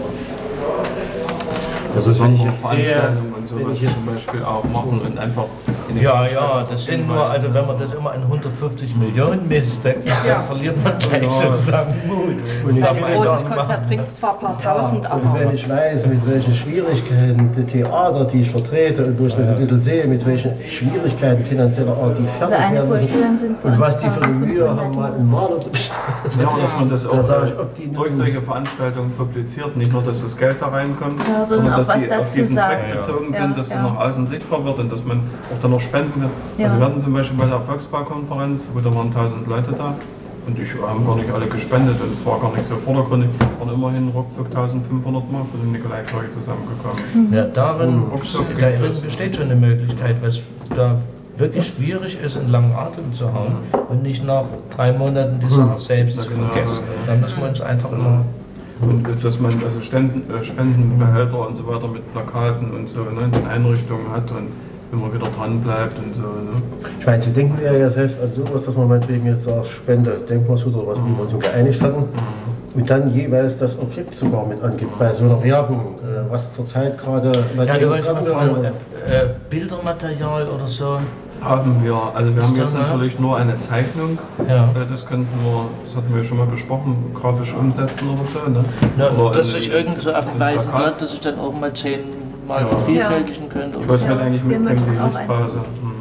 also besondere Veranstaltungen und sowas zum Beispiel auch machen und einfach in ja, ja, das sind nur, also wenn man das immer in hundertfünfzig Millionen misst, dann ja. verliert man gleich ja. sozusagen Mut. Und ein großes Konzert bringt zwar ein paar tausend, ja, aber... Und wenn ich weiß, mit welchen Schwierigkeiten die Theater, die ich vertrete und wo ich das ein bisschen sehe, mit welchen Schwierigkeiten finanzieller Art die fertig werden müssen und was die für eine Mühe haben, mal einen Maler zu bestellen. Ja, dass man das auch da ich, durch solche Veranstaltungen publiziert, nicht nur, dass das Geld da reinkommt, ja, sondern dass die auf diesen Zweck bezogen ja. sind, dass ja. sie nach außen sichtbar wird und dass man auch dann noch spenden kann. Ja. Also wir hatten zum Beispiel bei der Volksbaukonferenz, wo da waren tausend Leute da, Und ich haben gar nicht alle gespendet und es war gar nicht so vordergründig. Es waren immerhin ruckzuck eintausendfünfhundert Mark für die Nikolaikirche zusammengekommen. Ja, darin, Ruckzuck darin besteht schon eine Möglichkeit, was da wirklich schwierig ist, einen langen Atem zu haben und nicht nach drei Monaten die Sache selbst zu vergessen. Dann müssen wir uns einfach immer... Und dass man also Ständen, äh, Spendenbehälter und so weiter mit Plakaten und so ne, in den Einrichtungen hat und immer wieder dran bleibt und so. Ne? Ich meine, Sie denken ja, ja selbst an sowas, dass man meinetwegen jetzt sagt, Spende, Denkmalshut oder was wir uns so geeinigt hatten mhm. und dann jeweils das Objekt sogar mit angibt bei so einer Werbung, äh, was zurzeit gerade... Ja, du wolltest mal fragen, äh, Bildermaterial oder so? Haben wir, also wir Ist haben jetzt das, natürlich nur eine Zeichnung, ja. Das könnten wir, das hatten wir schon mal besprochen, grafisch umsetzen oder so. Ne? Ja, oder dass ich irgend so auf dem weißen Blatt, dass ich dann auch mal zehnmal ja. vervielfältigen könnte. Ich wollte es halt eigentlich mitbringen, die Lichtphase.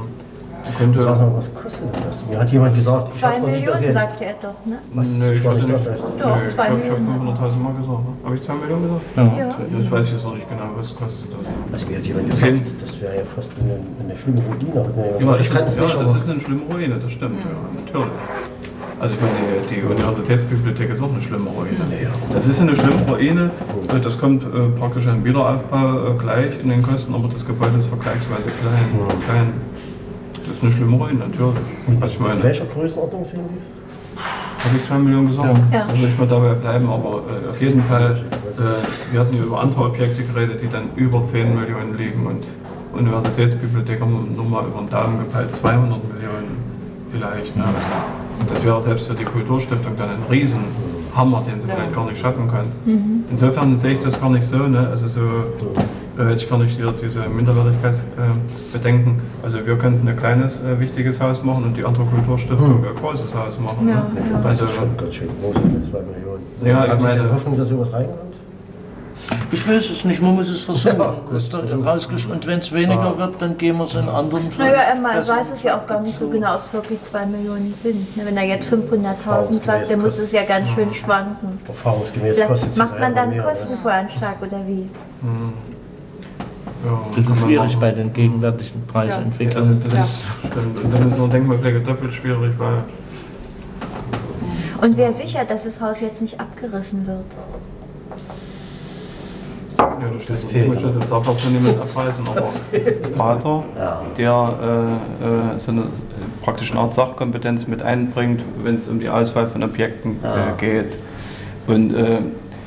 Könnte Sag mal, was kostet das? Mir hat jemand gesagt, ich zwei Millionen, sagte er doch, ne? Was? Nee, ich weiß nicht. Doch, nee, zwei ich glaube, ich habe Millionen. fünfhunderttausend Mal gesagt. Ne? Habe ich zwei Millionen gesagt? Ja. ja. Ich weiß jetzt noch nicht genau, was kostet das. Also mir hat jemand gesagt, das wäre ja fast eine, eine schlimme Ruine. Ja, das, ist, ja, das ist eine schlimme Ruine, das stimmt, ja, natürlich. Also ich meine, die, die Universitätsbibliothek ist auch eine schlimme Ruine. Das ist eine schlimme Ruine, das kommt äh, praktisch ein Wiederaufbau äh, gleich in den Kosten, aber das Gebäude ist vergleichsweise klein. Ja. klein. Das ist eine schlimme Ruine, natürlich. Also ich meine, in welcher Größenordnung sehen Sie es? Habe ich zwei Millionen gesagt? Ja. Also ich mal dabei bleiben, aber äh, auf jeden Fall, äh, wir hatten ja über andere Objekte geredet, die dann über zehn Millionen liegen und Universitätsbibliothek haben wir nur mal über den Daumen gepeilt, zweihundert Millionen vielleicht. Ne? Das wäre selbst für die Kulturstiftung dann ein Riesenhammer, den sie vielleicht gar nicht schaffen können. Mhm. Insofern sehe ich das gar nicht so, ne? Also so äh, hätte ich gar nicht hier diese Minderwertigkeitsbedenken. Äh, also wir könnten ein kleines, äh, wichtiges Haus machen und die andere Kulturstiftung mhm. ein großes Haus machen. Ja, ne? ja. Also schon ganz schön groß, zwei Millionen. Ja, ich Haben meine, Sie die Hoffnung, dass sowas reinkommt? Ich weiß es nicht, man muss es versuchen. Ja, und wenn es weniger ja. wird, dann gehen wir es in anderen Fällen. Naja, er weiß es ja auch gar nicht so genau, ob es wirklich zwei Millionen sind. Wenn er jetzt fünfhunderttausend sagt, dann muss es ja ganz schön schwanken. Erfahrungsgemäß kostet es macht man dann einen mehr, Kostenvoranschlag oder wie? Hm. Ja, das ist schwierig bei den gegenwärtigen Preisentwicklungen. Ja, also das ja. stimmt. Und dann ist noch Denkmalpflege doppelt schwierig, weil... Und wer sichert, dass das Haus jetzt nicht abgerissen wird? Ja, das, das fehlt. Das darf auch schon niemand abweisen, aber Vater, ja. der äh, so eine praktisch eine Art Sachkompetenz mit einbringt, wenn es um die Auswahl von Objekten ja. äh, geht. Und äh,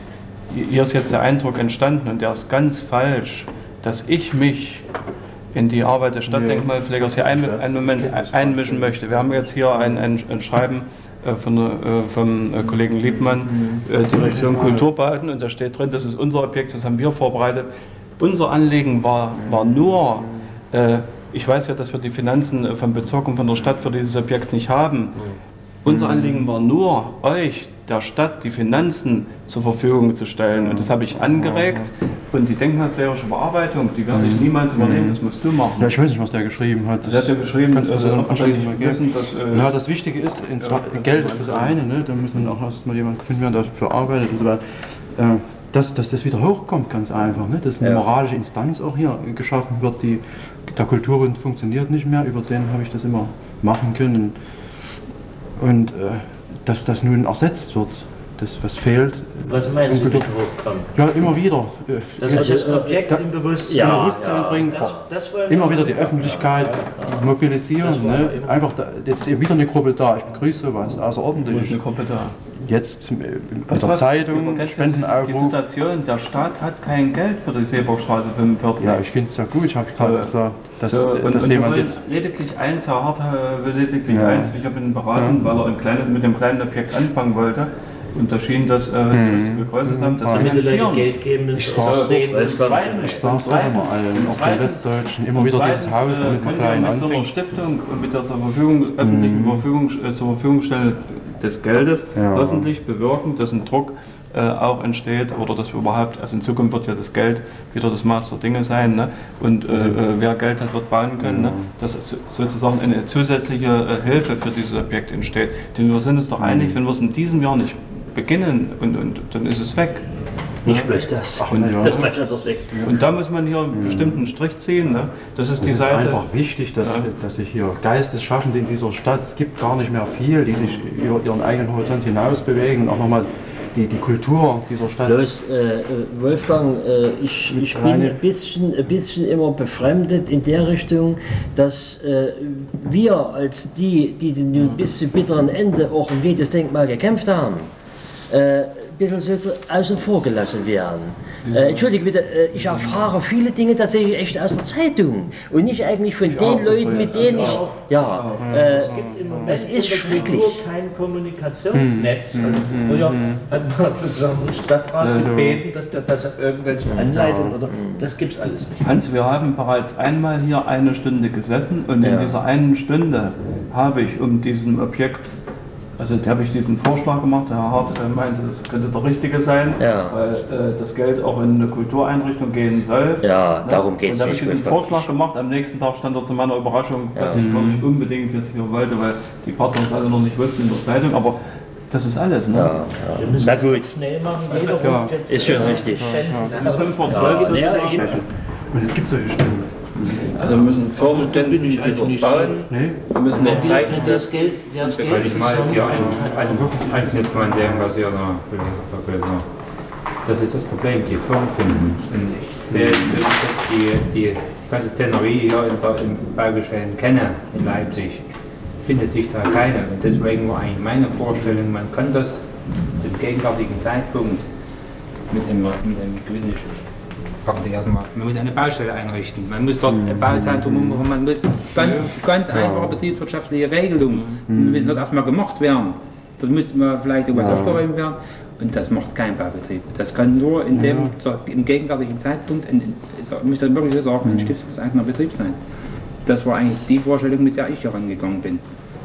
hier ist jetzt der Eindruck entstanden, und der ist ganz falsch, dass ich mich in die Arbeit des Stadtdenkmalpflegers hier ein, einen Moment einmischen möchte. Wir haben jetzt hier ein, ein, ein Schreiben von, äh, vom äh, Kollegen Liebmann, äh, Direktion Kulturbauten, und da steht drin, das ist unser Objekt, das haben wir vorbereitet. Unser Anliegen war, war nur, äh, ich weiß ja, dass wir die Finanzen vom Bezirk und von der Stadt für dieses Objekt nicht haben. Unser Anliegen war nur, euch, der Stadt, die Finanzen zur Verfügung zu stellen. Und das habe ich angeregt. Und die denkmalpflegerische Bearbeitung, die werde ich niemals übernehmen, das musst du machen. Ja, ich weiß nicht, was der geschrieben hat. Das hat er geschrieben, kannst du das dann anschließend mal geben. Dass, äh, ja, das Wichtige ist, in ja, Geld ist das eine, ne? Da muss man auch erstmal jemanden finden, der dafür arbeitet und so weiter. Äh, dass, dass das wieder hochkommt, ganz einfach, ne? Dass eine ja. moralische Instanz auch hier geschaffen wird, die, der Kulturbund funktioniert nicht mehr, über den habe ich das immer machen können. Und äh, dass das nun ersetzt wird, das was fehlt. Was meinst du mit hochkommt? Ja, immer wieder. Das heißt, das Objekt im Bewusstsein, ja, Bewusstsein ja, bringen, das, das immer wieder die Öffentlichkeit ja, mobilisieren. Ne? Einfach, da, jetzt ist wieder eine Gruppe da, ich begrüße sowas, außerordentlich. Wo ist eine Gruppe da? Jetzt in der Zeitung, Spendenaufruf. Die Situation, der Staat hat kein Geld für die Seeburgstraße fünfundvierzig. Ja, ich finde es ja gut, ich habe gerade so, gesagt, dass, so, und, dass und jemand jetzt... lediglich eins, Herr Hart will lediglich ja. eins, ich habe ihn beraten, ja. weil er ein kleines, mit dem kleinen Objekt anfangen wollte. Und da schien das äh, die richtige Größe zusammen, das finanzieren. Geld geben, ich sage es auch immer allen, auch den Westdeutschen, immer wieder dieses Haus mit einem kleinen Anfang. Mit so einer Stiftung und mit der zur Verfügung, öffentlichen mm. Verfügung, äh, zur Verfügung stellen des Geldes ja. öffentlich bewirken, dass ein Druck äh, auch entsteht oder dass wir überhaupt, also in Zukunft wird ja das Geld wieder das Maß der Dinge sein, ne? Und äh, äh, wer Geld hat, wird bauen können, ja. ne? Dass sozusagen eine zusätzliche äh, Hilfe für dieses Objekt entsteht. Denn wir sind uns doch einig, wenn wir es in diesem Jahr nicht beginnen und, und dann ist es weg. Nicht bloß das. Ach, und, ja. das und da muss man hier einen bestimmten Strich ziehen. Ne? Das ist es die ist Seite. einfach wichtig, dass, ja. dass sich hier Geistesschaffende in dieser Stadt, es gibt gar nicht mehr viel, die sich über ihren eigenen Horizont hinaus bewegen, auch nochmal die, die Kultur dieser Stadt. Bloß, äh, Wolfgang, äh, ich, ich bin ein bisschen, ein bisschen immer befremdet in der Richtung, dass äh, wir als die, die nun bis zum bitteren Ende auch um jedes Denkmal gekämpft haben, äh, ein bisschen so außen vor gelassen werden. Äh, Entschuldige bitte, äh, ich erfahre viele Dinge tatsächlich echt aus der Zeitung und nicht eigentlich von ich den auch, Leuten, mit denen ich... Ja, äh, es gibt im Moment es ist schrecklich. Kein Kommunikationsnetz. Hm. Also früher hat man sozusagen den Stadtrat gebeten, dass der das auf irgendwelche anleitet, oder das gibt es alles nicht. Hans, wir haben bereits einmal hier eine Stunde gesessen und in ja. dieser einen Stunde habe ich um diesen Objekt, also da habe ich diesen Vorschlag gemacht, der Herr Hart äh, meinte, das könnte der richtige sein, ja. weil äh, das Geld auch in eine Kultureinrichtung gehen soll. Ja, ne? Darum geht es. Und da habe ich diesen Vorschlag gemacht, am nächsten Tag stand er zu meiner Überraschung, ja. dass ich glaube ich unbedingt jetzt hier wollte, weil die Partner es alle noch nicht wussten in der Zeitung, aber das ist alles, ne? Ja, ja. Na gut. Schnell machen, jeder ja. jetzt, ist schon richtig. Bis fünf vor zwölf. Und es gibt solche Stellen. Also wir müssen Firmenständen die dort bauen, nee. wir müssen den Zeichen das Geld, das Geld weil ich mal jetzt hier eins ist von dem, was ihr noch, das ist das Problem, die Firmen finden. Und ich sehe, wenn ich jetzt die, die ganze Szenerie hier in der, im Baugeschehen kenne, in Leipzig, findet sich da keine. Und deswegen war eigentlich meine Vorstellung, man kann das zum gegenwärtigen Zeitpunkt mit einem, mit einem gewissen Erstmal, man muss eine Baustelle einrichten, man muss dort ein Bauzentrum umbauen, man muss ganz, ganz einfache betriebswirtschaftliche Regelungen, die müssen dort erstmal gemacht werden. Dort muss man vielleicht irgendwas aufgeräumt werden und das macht kein Baubetrieb. Das kann nur in dem, ja. im gegenwärtigen Zeitpunkt, in, ich muss das wirklich so sagen, ein stiftungseigener Betrieb sein. Das war eigentlich die Vorstellung, mit der ich hier rangegangen bin.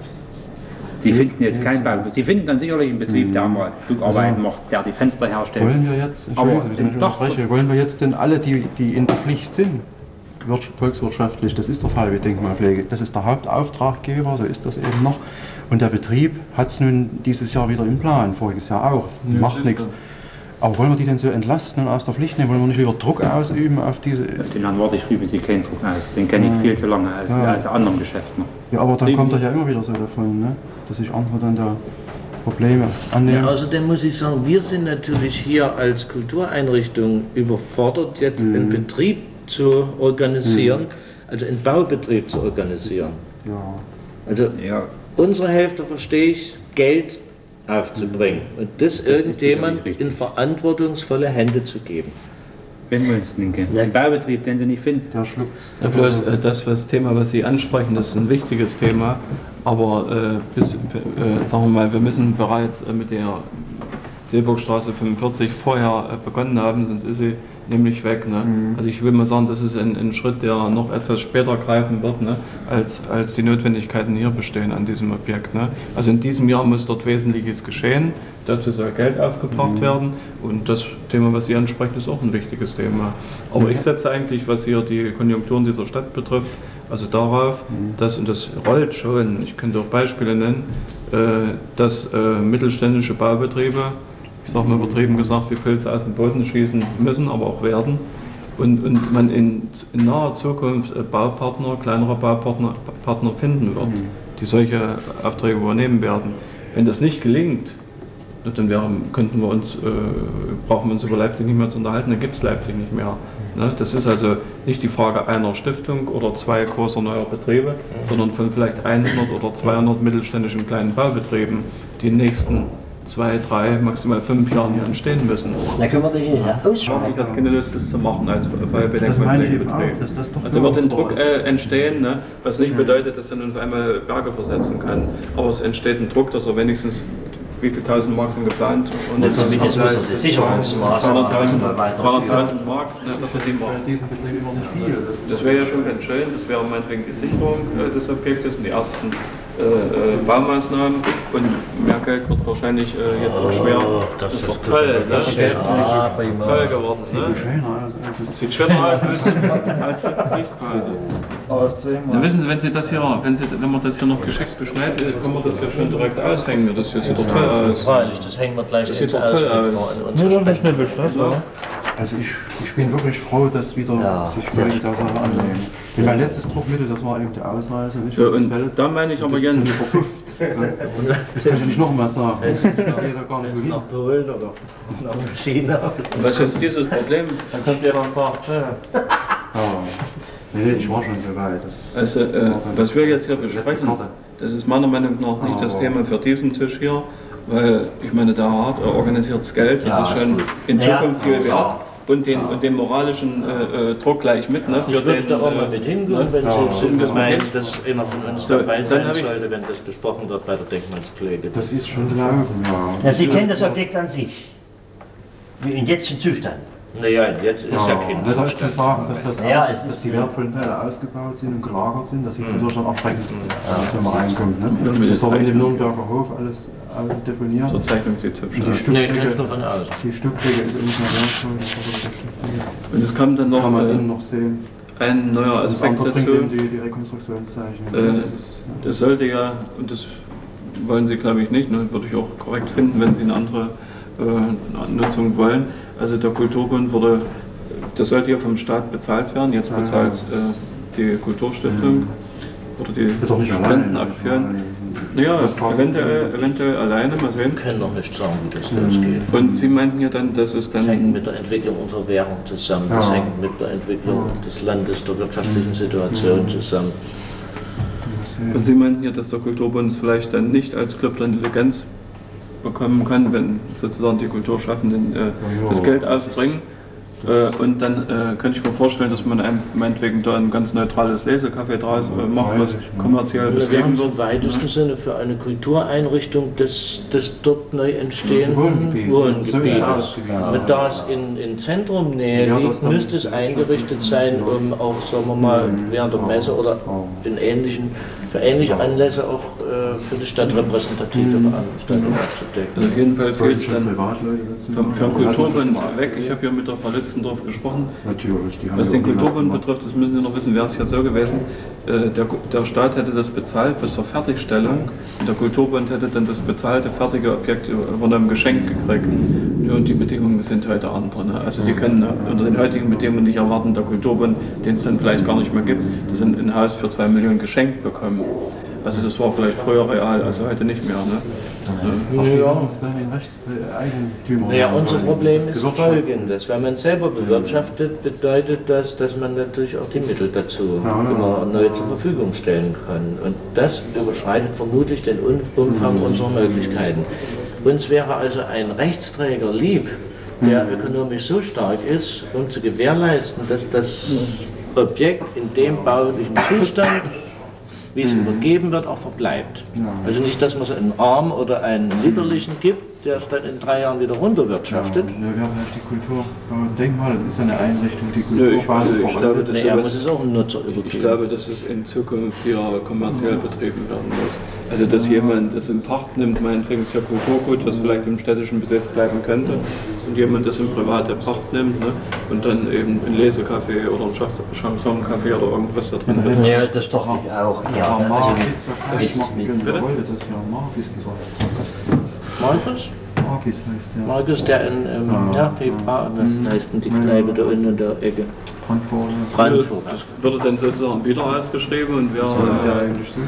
Sie finden jetzt keinen Bau. Sie finden dann sicherlich einen Betrieb, der mal Stückarbeiten macht, der die Fenster herstellt. Wollen wir jetzt, aber ich wollen wir jetzt denn alle, die, die in der Pflicht sind, volkswirtschaftlich, das ist der Fall wie Denkmalpflege, das ist der Hauptauftraggeber, so ist das eben noch. Und der Betrieb hat es nun dieses Jahr wieder im Plan, voriges Jahr auch, ja, macht nichts. Aber wollen wir die denn so entlasten und aus der Pflicht nehmen? Wollen wir nicht lieber Druck ausüben auf diese... Auf den Herrn Warte, ich übe Sie keinen Druck aus, den kenne ich viel zu lange aus, ja. aus anderen Geschäften. Ja, aber dann kommt er ja immer wieder so davon, ne? Dass sich andere dann da Probleme annehmen. Ja, außerdem muss ich sagen, wir sind natürlich hier als Kultureinrichtung überfordert, jetzt mhm. einen Betrieb zu organisieren, mhm. also einen Baubetrieb zu organisieren. Ja. Also ja. unsere Hälfte verstehe ich, Geld aufzubringen und das, das irgendjemand in verantwortungsvolle Hände zu geben. Wenn wir uns denken, der Baubetrieb, den Sie nicht finden, der schluckt's. Ja, bloß äh, das was Thema, was Sie ansprechen, das ist ein wichtiges Thema, aber äh, bis, äh, sagen wir mal, wir müssen bereits äh, mit der Seeburgstraße fünfundvierzig vorher äh, begonnen haben, sonst ist sie nämlich weg. Ne? Mhm. Also ich will mal sagen, das ist ein, ein Schritt, der noch etwas später greifen wird, ne? als, als die Notwendigkeiten hier bestehen an diesem Objekt. Ne? Also in diesem Jahr muss dort Wesentliches geschehen, dazu soll Geld aufgebracht mhm. werden und das Thema, was Sie ansprechen, ist auch ein wichtiges Thema. Aber ich setze eigentlich, was hier die Konjunkturen dieser Stadt betrifft, also darauf, mhm. dass, und das rollt schon, ich könnte auch Beispiele nennen, äh, dass äh, mittelständische Baubetriebe, ich sage mal übertrieben gesagt, wie Pilze aus dem Boden schießen müssen, aber auch werden. Und, und man in, in naher Zukunft Baupartner, kleinere Baupartner Partner finden wird, mhm. die solche Aufträge übernehmen werden. Wenn das nicht gelingt, dann wäre, könnten wir uns, äh, brauchen wir uns über Leipzig nicht mehr zu unterhalten, dann gibt es Leipzig nicht mehr. Ne? Das ist also nicht die Frage einer Stiftung oder zwei großer neuer Betriebe, mhm. sondern von vielleicht hundert oder zweihundert mittelständischen kleinen Baubetrieben, die in den nächsten zwei, drei, maximal fünf Jahren hier entstehen müssen. Da können wir dich nicht ausschauen. Ich habe keine Lust, das zu machen als Feuerbedenkmalpflegebetrieb. Also wird ein Druck äh, entstehen, ne? Was nicht bedeutet, dass er nun auf einmal Berge versetzen kann. Aber es entsteht ein Druck, dass er wenigstens, wie viel tausend Mark sind geplant? Und das zumindest muss er die Sicherungsmaßnahmen zweihunderttausend Mark, ne, das wird diesen Betrieb immer nicht viel. Das wäre ja schon ganz schön, das wäre meinetwegen die Sicherung äh, des Objektes und die ersten äh, äh, Baumaßnahmen und mehr Geld wird wahrscheinlich äh, jetzt auch schwer. Oh, das ist ist doch toll, ne? Das ist Ah, toll geworden. Sieht Ne? schöner aus. Als Sieht schöner aus als, als Kriegspause. Dann wissen Sie, wenn Sie das hier, wenn, Sie, wenn man das hier noch geschickt beschneidet, kann man das hier schon direkt aushängen. Das hier sieht doch toll aus. Freilich, das hängen wir gleich das ins sieht doch toll aus. Also ich, ich bin wirklich froh, dass wieder ja. sich wirklich der Sache annehmen. Denn mein letztes Druckmittel, das war eben der Ausreise, nicht? Ja, und da meine ich aber gerne. Das kann ich nicht noch mal sagen. Ich wüsste ja gar nicht, wohin. Nach Polen oder nach China. Was ist jetzt dieses Problem? Dann kommt ihr noch sagt, ja. Nee, ich war schon so weit. Das also, äh, was wir jetzt hier besprechen, das ist meiner Meinung nach nicht oh. das Thema für diesen Tisch hier, weil ich meine, der Rat organisiertes Geld, das ja, ist schon ist in Zukunft ja. viel wert. Und den, und den moralischen äh, Druck gleich mit. Ne? Ich würde da auch mal mit hingehen, ne? wenn ja. Sie ja. meinen, dass einer von uns so, dabei sein sollte, wenn das besprochen wird bei der Denkmalspflege. Das ist schon gelaufen, ja. ja. Sie kennen das Objekt an sich, im jetzigen Zustand. Naja, jetzt ist ja, ja kein Zustand. Da ist zu sagen, dass, das ja, aus, dass ist die wertvollen Teile ausgebaut sind und gelagert sind, das sieht mhm. natürlich dann abschreckend aus, wenn man reinkommt. Ne? Das ist aber in dem Nürnberger Hof alles deponiert. Zur Zeichnung sieht es hübsch aus. Nee, ich kenn's nur von außen. Die Stückdecke ist nicht mehr wertvoll. Und es kam dann noch, kann man äh, innen noch sehen. Ein neuer Aspekt das dazu. Bringt die, die Rekonstruktionszeichen. Äh, das sollte ja, und das wollen Sie glaube ich nicht, ne, würde ich auch korrekt finden, wenn Sie eine andere äh, Nutzung wollen. Also der Kulturbund wurde, das sollte ja vom Staat bezahlt werden, jetzt bezahlt äh, die Kulturstiftung mhm. oder die Spendenaktion. Naja, eventuell, eventuell alleine, mal sehen. Wir können noch nicht sagen, wie das mhm. losgeht. Und Sie meinten ja dann, dass es dann... Das hängt mit der Entwicklung unserer Währung zusammen, das ja. hängt mit der Entwicklung ja. des Landes, der wirtschaftlichen Situation zusammen. Und Sie meinten ja, dass der Kulturbund es vielleicht dann nicht als Club der Intelligenz bekommen kann, wenn sozusagen die Kulturschaffenden äh, das Geld aufbringen. Äh, und dann äh, könnte ich mir vorstellen, dass man einem, meinetwegen da ein ganz neutrales Lesecafé draus äh, macht, was kommerziell betrieben wird. Wir haben so im weitesten ja. Sinne für eine Kultureinrichtung des, des dort neu entstehenden Wohngebietes. Wenn das in, in Zentrumnähe ja, liegt, müsste es eingerichtet sein, um auch, sagen wir mal, während der Messe oder in ähnlichen, für ähnliche Anlässe auch äh, für die Stadt repräsentative Veranstaltungen abzudecken. Also auf jeden Fall fehlt es dann vom, vom Kulturbund weg. Ich habe ja mit der Frau Litzendorf gesprochen. Natürlich, die haben was den Kulturbund betrifft, das müssen Sie noch wissen, wäre es ja so gewesen, äh, der, der Staat hätte das bezahlt bis zur Fertigstellung und der Kulturbund hätte dann das bezahlte, fertige Objekt über einem Geschenk gekriegt. Ja, und die Bedingungen sind heute andere. Ne? Also die können unter den heutigen Bedingungen nicht erwarten, der Kulturbund, den es dann vielleicht gar nicht mehr gibt, dass ein, ein Haus für zwei Millionen geschenkt bekommen. Also das war vielleicht früher real, also heute nicht mehr. Ne? Ach, Sie haben uns dann den Rechtseigentümer. Naja, unser Problem ist folgendes. Wenn man selber bewirtschaftet, bedeutet das, dass man natürlich auch die Mittel dazu ja, immer neu zur Verfügung stellen kann. Und das überschreitet vermutlich den Umfang mhm. unserer Möglichkeiten. Uns wäre also ein Rechtsträger lieb, der mhm. ökonomisch so stark ist, um zu gewährleisten, dass das Objekt in dem baulichen Zustand, wie es mhm. übergeben wird, auch verbleibt. Ja. Also nicht, dass man es einen Arm oder einen Liederlichen gibt, der es dann in drei Jahren wieder runterwirtschaftet. Ja, wir haben halt die Kulturdenkmal, das ist eine Einrichtung, die Kultur. Ja, ich, also ich, glaube, dass nee, sowas, ist auch ein Nutzer ich glaube, dass es in Zukunft hier kommerziell betrieben werden muss. Also dass jemand das in Pacht nimmt, meinetwegen ist ja Kulturgut, was vielleicht im städtischen Besitz bleiben könnte, und jemand das in private Pacht nimmt, ne, und dann eben ein Lesecafé oder ein Chansoncafé oder irgendwas da drin hat. Ja, das ist doch auch... Ja, also Margis, das macht mit dem Gebäude, das ja Margis gesagt. Markus? Margis heißt der. Markus, der in ähm, ja. ja, Februar, mhm. heißt die Kneipe da unten in der Ecke. Frankfurt. Frankfurt. Das würde dann sozusagen wieder ausgeschrieben und wäre äh, eigentlich so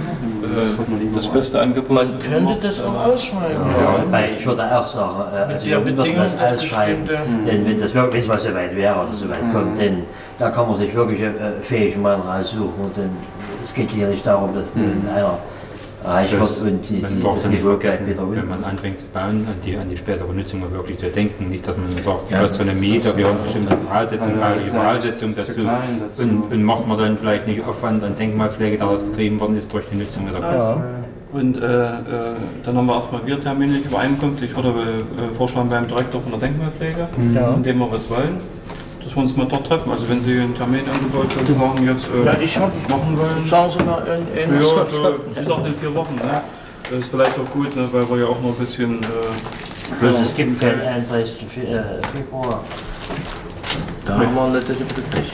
äh, das beste Angebot. Man könnte das auch ausschreiben. Ja, ja. Weil ich würde auch sagen, äh, also wir würden das ausschreiben, denn wenn das wirklich mal so weit wäre oder so weit mhm. kommt, denn da kann man sich wirklich äh, fähige Mann raussuchen und dann, es geht hier nicht darum, dass mhm. einer reich wird und die, die, das Niveau geht wieder wenn man anfängt zu bauen, an die, an die spätere Nutzung wirklich zu denken. Nicht, dass man sagt, du hast so eine Miete, wir haben bestimmte Voraussetzungen, ja, Voraussetzungen dazu. dazu. Und, und macht man dann vielleicht nicht Aufwand an Denkmalpflege, der getrieben worden ist durch die Nutzung wieder. Ja. Und äh, äh, dann haben wir erstmal wir terminliche Übereinkunft. Ich würde äh, vorschlagen beim Direktor von der Denkmalpflege, ja. indem wir was wollen. dass wir uns mal dort treffen. Also wenn Sie ein Terminangebot sozusagen jetzt äh, ja, ich hab, machen wollen. Sagen Sie mal in, in ja, so, wie gesagt, in vier Wochen. Ne? Das ist vielleicht auch gut, ne? Weil wir ja auch noch ein bisschen... Äh, ja, es gibt keinen einunddreißigsten Februar. Da haben wir natürlich nicht.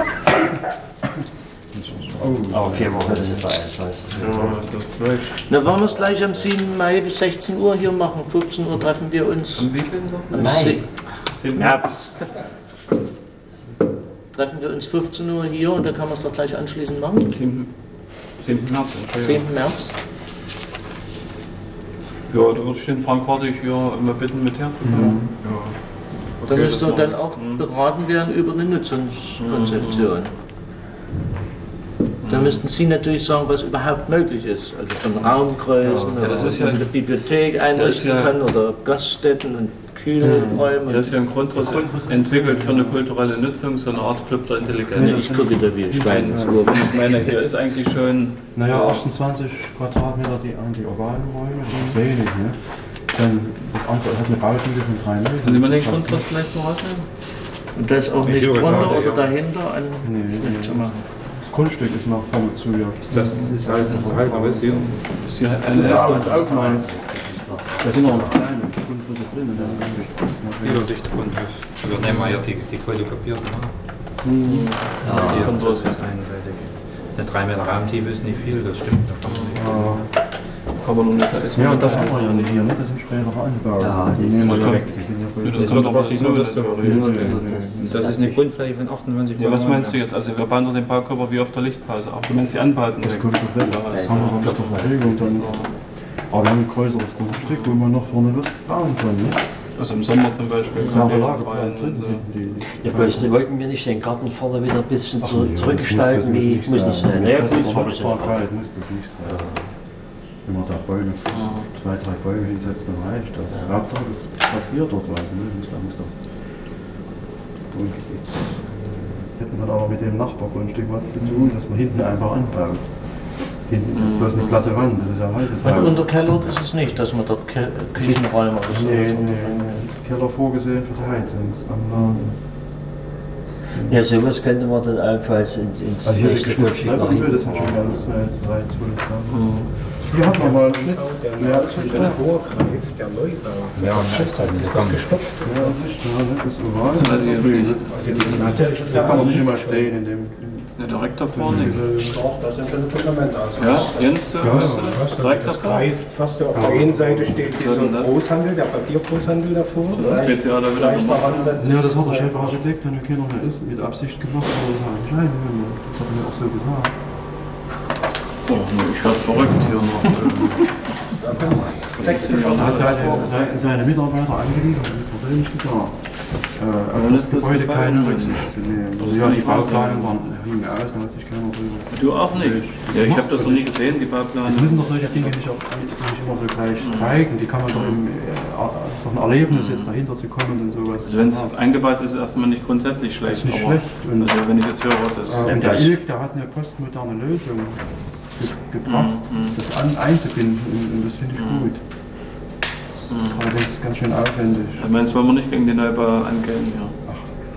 Oh, aber vier Wochen ist es einunddreißig. Ja, Na, wollen wir es gleich am siebten Mai bis sechzehn Uhr hier machen? fünfzehn Uhr treffen wir uns. Am Weekend noch? Am Mai. siebten März. Treffen wir uns fünfzehn Uhr hier und dann kann man es doch gleich anschließend machen. siebten März. siebten März. Ja, da würde ich den Frank Wartig hier immer bitten, mit herzukommen. Mhm. Ja. Da Okay, müsste dann auch mhm. beraten werden über eine Nutzungskonzeption. Da müssten Sie natürlich sagen, was überhaupt möglich ist. Also von Raumgrößen ja, das oder ist ja, eine Bibliothek einrichten ja, kann oder Gaststätten und Kühlräume. Das ist ja ein Grundriss entwickelt für eine kulturelle Nutzung, so eine Art Club der Intelligenz. Ja, ich gucke da wie Stein ins Ohr. Ich meine, hier ist eigentlich schon... Naja, achtundzwanzig Quadratmeter die, die ovalen Räume, das ist wenig. Ne? Dann das andere hat eine Bautiefe von drei Meter. Können Sie mal den Grundriss vielleicht noch ausnehmen? Und da ist auch nicht drunter oder dahinter ein nee, nee, zu machen. Das Grundstück ist nach vorne zu, ja. Das ist alles ein Verhalten, aber ist hier. Das ist hier ein auch meins. Da sind noch kleine Grundrisse drin. Übersichtsgrundriss. Wir nehmen mal hier die, die fotokopierten. Mhm. Ja, die Grundriss ist einseitig. Eine drei Meter Raumtiefe ist nicht viel, das stimmt. Da kann man nicht. Ja. Kann man noch nicht, da ist ja, und das haben wir ja nicht hier, ne? Das sind spätere Anbau. Ja, die nehmen wir weg. Die sind ja gut. Das wird aber nicht so, dass du das ist eine Grundfläche von achtundneunzig. Ja, was meinst du jetzt? Also wir bauen den Baukörper wie auf der Lichtpause ab. Du meinst die Anbauten? Das kommt doch weg. Das haben wir noch nicht zur Verfügung. Dann. Aber wir haben ein größeres Grundstück, wo man noch vorne was bauen kann. Ne? Also im Sommer zum Beispiel. Ja, drin. Ja, bloß die wollten wir nicht den Garten vorne wieder ein bisschen zu, zurückgestalten, wie muss nicht sein. Ja, das ist Schutzbarkeit, muss das nicht sein. Wenn man da Bäume, zwei, drei Bäume hinsetzt, dann reicht das. Ja. Hauptsache, das passiert dort was. Ne? Muss da muss doch Wohngebiet sein. Hätten dann aber mit dem Nachbargrundstück was zu tun, dass man hinten einfach anbaut. Hinten ist jetzt bloß eine platte Wand, das ist ja ein halbes Haus. Und unterkellert ist es nicht, dass man dort Ke Küchenräume oder so. Nee, nee, nee. Keller vorgesehen für die Heizungsanlage. Ja, sowas könnte man dann allenfalls in, ins also hier nächste ist Grundstück noch hin. Das sind schon ganz zwei, zwölf. Hier hat man mal einen Schnitt. Der vorgreift, der Neubau. Ja, das ist das gestoppt. Ja, das ist ja, ne? Das ist oval. Das weiß ich jetzt nicht. Also da kann man nicht immer stehen in dem. Ja, direkt da vorne. Doch, das sind schon Fundamente. Ja, Jens, du weißt das? Direkt das davor? greift fast auf der einen Seite steht hier so ein Großhandel, der Papiergroßhandel davor. Das geht ja da wieder gemacht. Ja, das hat der Chefarchitekt, der keiner mehr ist, mit Absicht gemacht, aber das war klein. Das hat er mir auch so gesagt. Oh, ich werde verrückt hier noch. Er hat seine, seine Mitarbeiter angewiesen, das ist persönlich gesagt. Äh, auf das Gebäude keine Rücksicht zu nehmen. Also ja, die Baupläne waren hingen aus, da hat sich keiner drüber. Du auch nicht? Ja, ich habe das noch nie gesehen, die Baupläne. Es müssen doch solche Dinge nicht, auch, nicht immer so gleich zeigen. Die kann man doch im äh, so ein Erlebnis jetzt dahinter zu kommen und sowas. Also wenn es eingebaut ist, ist erstmal nicht grundsätzlich schlecht. Das ist nicht aber schlecht. Und also wenn ich jetzt höre, das... Äh, und der Ilk, der hat eine postmoderne Lösung gebracht, mhm. das an, einzubinden und, und das finde ich mhm. gut. Das ist mhm. allerdings ganz schön aufwendig. Ich meine, wollen wir nicht gegen den Neubau angehen, ja. Ach.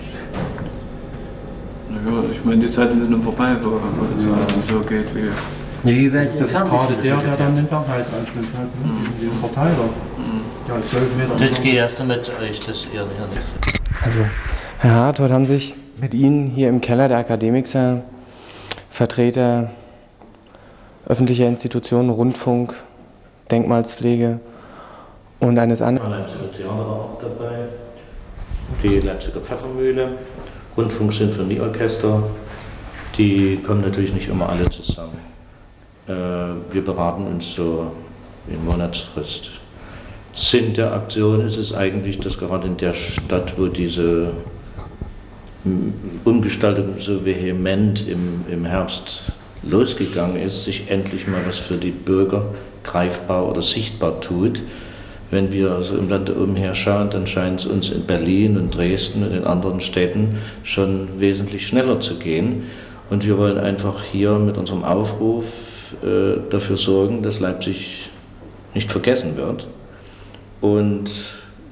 Naja, ich meine, die Zeiten sind nun vorbei, wo, wo das ja. so geht wie... Nee, das, das ist gerade der, der dann den Fernheitsanschluss hat, ne? mhm. den Verteiler. Mhm. Der zwölf Meter... Ich gehe erst damit euch das eher nicht. Also, Herr Hart, heute haben sich mit Ihnen hier im Keller der Akademixer Vertreter öffentlicher Institutionen, Rundfunk, Denkmalspflege und eines anderen. Leipziger Theater war auch dabei, die Leipziger Pfeffermühle, Rundfunksinfonieorchester, die kommen natürlich nicht immer alle zusammen. Äh, wir beraten uns so in Monatsfrist. Sinn der Aktion ist es eigentlich, dass gerade in der Stadt, wo diese Umgestaltung so vehement im, im Herbst losgegangen ist, sich endlich mal was für die Bürger greifbar oder sichtbar tut. Wenn wir so im Land umher schauen, dann scheint es uns in Berlin und Dresden und in anderen Städten schon wesentlich schneller zu gehen. Und wir wollen einfach hier mit unserem Aufruf äh, dafür sorgen, dass Leipzig nicht vergessen wird. Und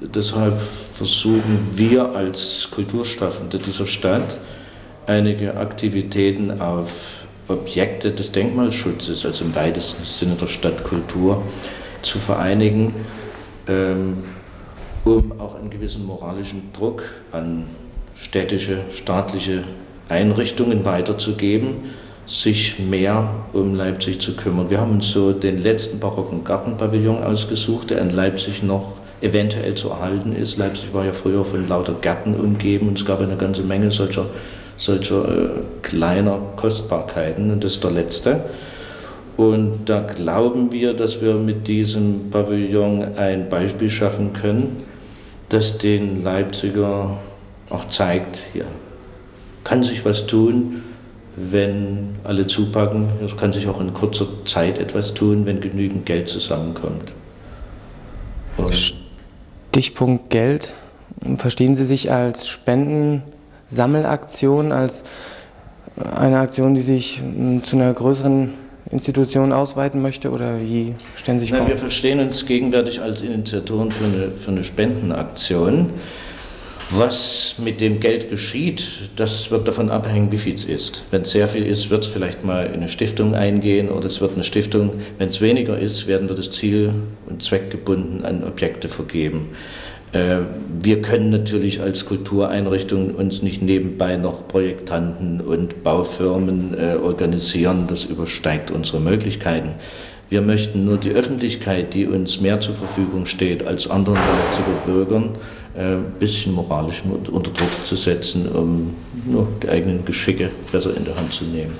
deshalb versuchen wir als Kulturschaffende dieser Stadt einige Aktivitäten auf Objekte des Denkmalschutzes, also im weitesten Sinne der Stadtkultur, zu vereinigen, ähm, um auch einen gewissen moralischen Druck an städtische, staatliche Einrichtungen weiterzugeben, sich mehr um Leipzig zu kümmern. Wir haben uns so den letzten barocken Gartenpavillon ausgesucht, der in Leipzig noch eventuell zu erhalten ist. Leipzig war ja früher von lauter Gärten umgeben und es gab eine ganze Menge solcher, solcher äh, kleiner Kostbarkeiten und das ist der letzte. Und da glauben wir, dass wir mit diesem Pavillon ein Beispiel schaffen können, das den Leipziger auch zeigt, hier kann sich was tun, wenn alle zupacken. Es kann sich auch in kurzer Zeit etwas tun, wenn genügend Geld zusammenkommt. Und Stichpunkt Geld. Verstehen Sie sich als Spendensammelaktion, als eine Aktion, die sich zu einer größeren Institution ausweiten möchte, oder wie stellen Sie sich Nein, vor? wir verstehen uns gegenwärtig als Initiatoren für eine, für eine Spendenaktion. Was mit dem Geld geschieht, das wird davon abhängen, wie viel es ist. Wenn es sehr viel ist, wird es vielleicht mal in eine Stiftung eingehen oder es wird eine Stiftung. Wenn es weniger ist, werden wir das Ziel- und zweckgebunden an Objekte vergeben. Äh, wir können natürlich als Kultureinrichtung uns nicht nebenbei noch Projektanten und Baufirmen äh, organisieren. Das übersteigt unsere Möglichkeiten. Wir möchten nur die Öffentlichkeit, die uns mehr zur Verfügung steht als anderen Leipziger Bürgern, ein bisschen moralisch unter Druck zu setzen, um nur die eigenen Geschicke besser in der Hand zu nehmen.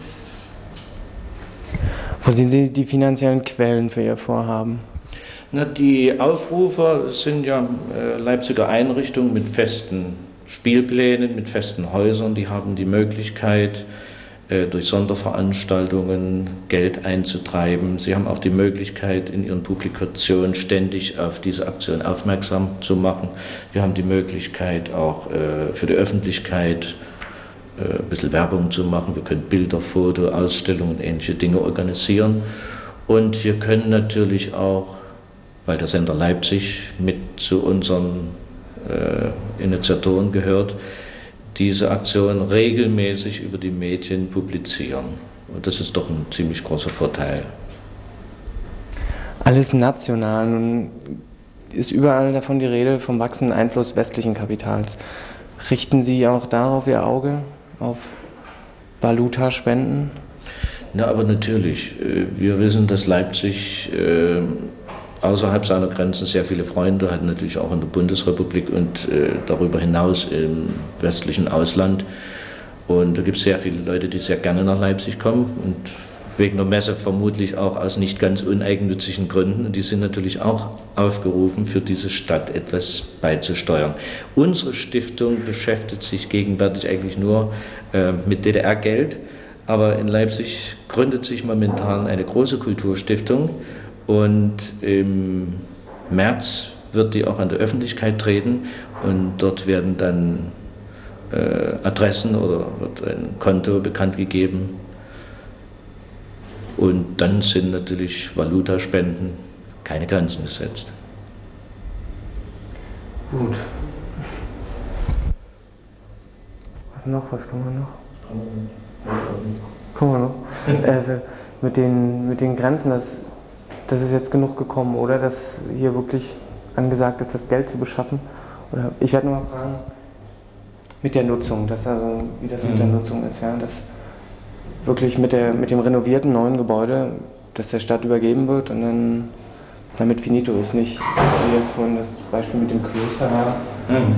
Wo sehen Sie die finanziellen Quellen für Ihr Vorhaben? Na, die Aufrufer sind ja äh, Leipziger Einrichtungen mit festen Spielplänen, mit festen Häusern. Die haben die Möglichkeit, äh, durch Sonderveranstaltungen Geld einzutreiben. Sie haben auch die Möglichkeit, in ihren Publikationen ständig auf diese Aktion aufmerksam zu machen. Wir haben die Möglichkeit, auch äh, für die Öffentlichkeit äh, ein bisschen Werbung zu machen. Wir können Bilder, Foto, Ausstellungen, ähnliche Dinge organisieren. Und wir können natürlich auch, weil der Sender Leipzig mit zu unseren äh, Initiatoren gehört, diese Aktion regelmäßig über die Medien publizieren. Und das ist doch ein ziemlich großer Vorteil. Alles national. Nun ist überall davon die Rede vom wachsenden Einfluss westlichen Kapitals. Richten Sie auch darauf Ihr Auge, auf Valutaspenden? Na, aber natürlich. Wir wissen, dass Leipzig äh, außerhalb seiner Grenzen sehr viele Freunde hat, natürlich auch in der Bundesrepublik und äh, darüber hinaus im westlichen Ausland. Und da gibt es sehr viele Leute, die sehr gerne nach Leipzig kommen und wegen der Messe vermutlich auch aus nicht ganz uneigennützigen Gründen. Und die sind natürlich auch aufgerufen, für diese Stadt etwas beizusteuern. Unsere Stiftung beschäftigt sich gegenwärtig eigentlich nur äh, mit D D R-Geld, aber in Leipzig gründet sich momentan eine große Kulturstiftung. Und im März wird die auch an der Öffentlichkeit treten und dort werden dann äh, Adressen oder wird ein Konto bekannt gegeben. Und dann sind natürlich Valutaspenden keine Grenzen gesetzt. Gut. Was noch? Was kann man noch? Kommen wir noch? äh, mit, den, mit den Grenzen, das Das ist jetzt genug gekommen, oder? Dass hier wirklich angesagt ist, das Geld zu beschaffen? Oder ich werde nur mal fragen, mit der Nutzung, dass also, wie das mit der Nutzung ist, ja? Dass wirklich mit, der, mit dem renovierten neuen Gebäude, das der Stadt übergeben wird und dann damit finito ist. Nicht, wie jetzt vorhin das Beispiel mit dem Kloster war. Mhm.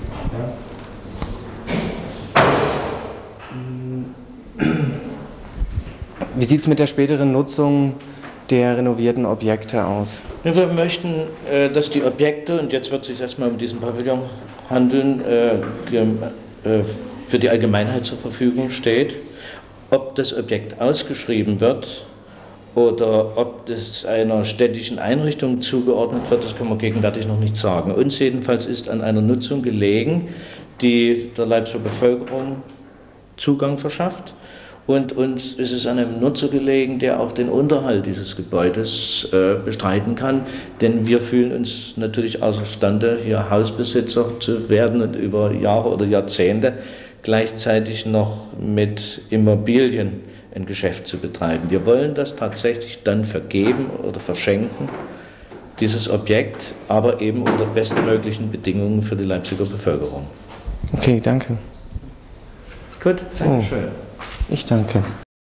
Ja. Wie sieht es mit der späteren Nutzung der renovierten Objekte aus? Wir möchten, dass die Objekte, und jetzt wird es sich erstmal um diesen Pavillon handeln, für die Allgemeinheit zur Verfügung steht. Ob das Objekt ausgeschrieben wird oder ob das einer städtischen Einrichtung zugeordnet wird, das können wir gegenwärtig noch nicht sagen. Uns jedenfalls ist an einer Nutzung gelegen, die der Leipziger Bevölkerung Zugang verschafft Und uns ist es an einem Nutzer gelegen, der auch den Unterhalt dieses Gebäudes äh, bestreiten kann. Denn wir fühlen uns natürlich außerstande, hier Hausbesitzer zu werden und über Jahre oder Jahrzehnte gleichzeitig noch mit Immobilien ein Geschäft zu betreiben. Wir wollen das tatsächlich dann vergeben oder verschenken, dieses Objekt, aber eben unter bestmöglichen Bedingungen für die Leipziger Bevölkerung. Okay, danke. Gut, danke schön. Ich danke.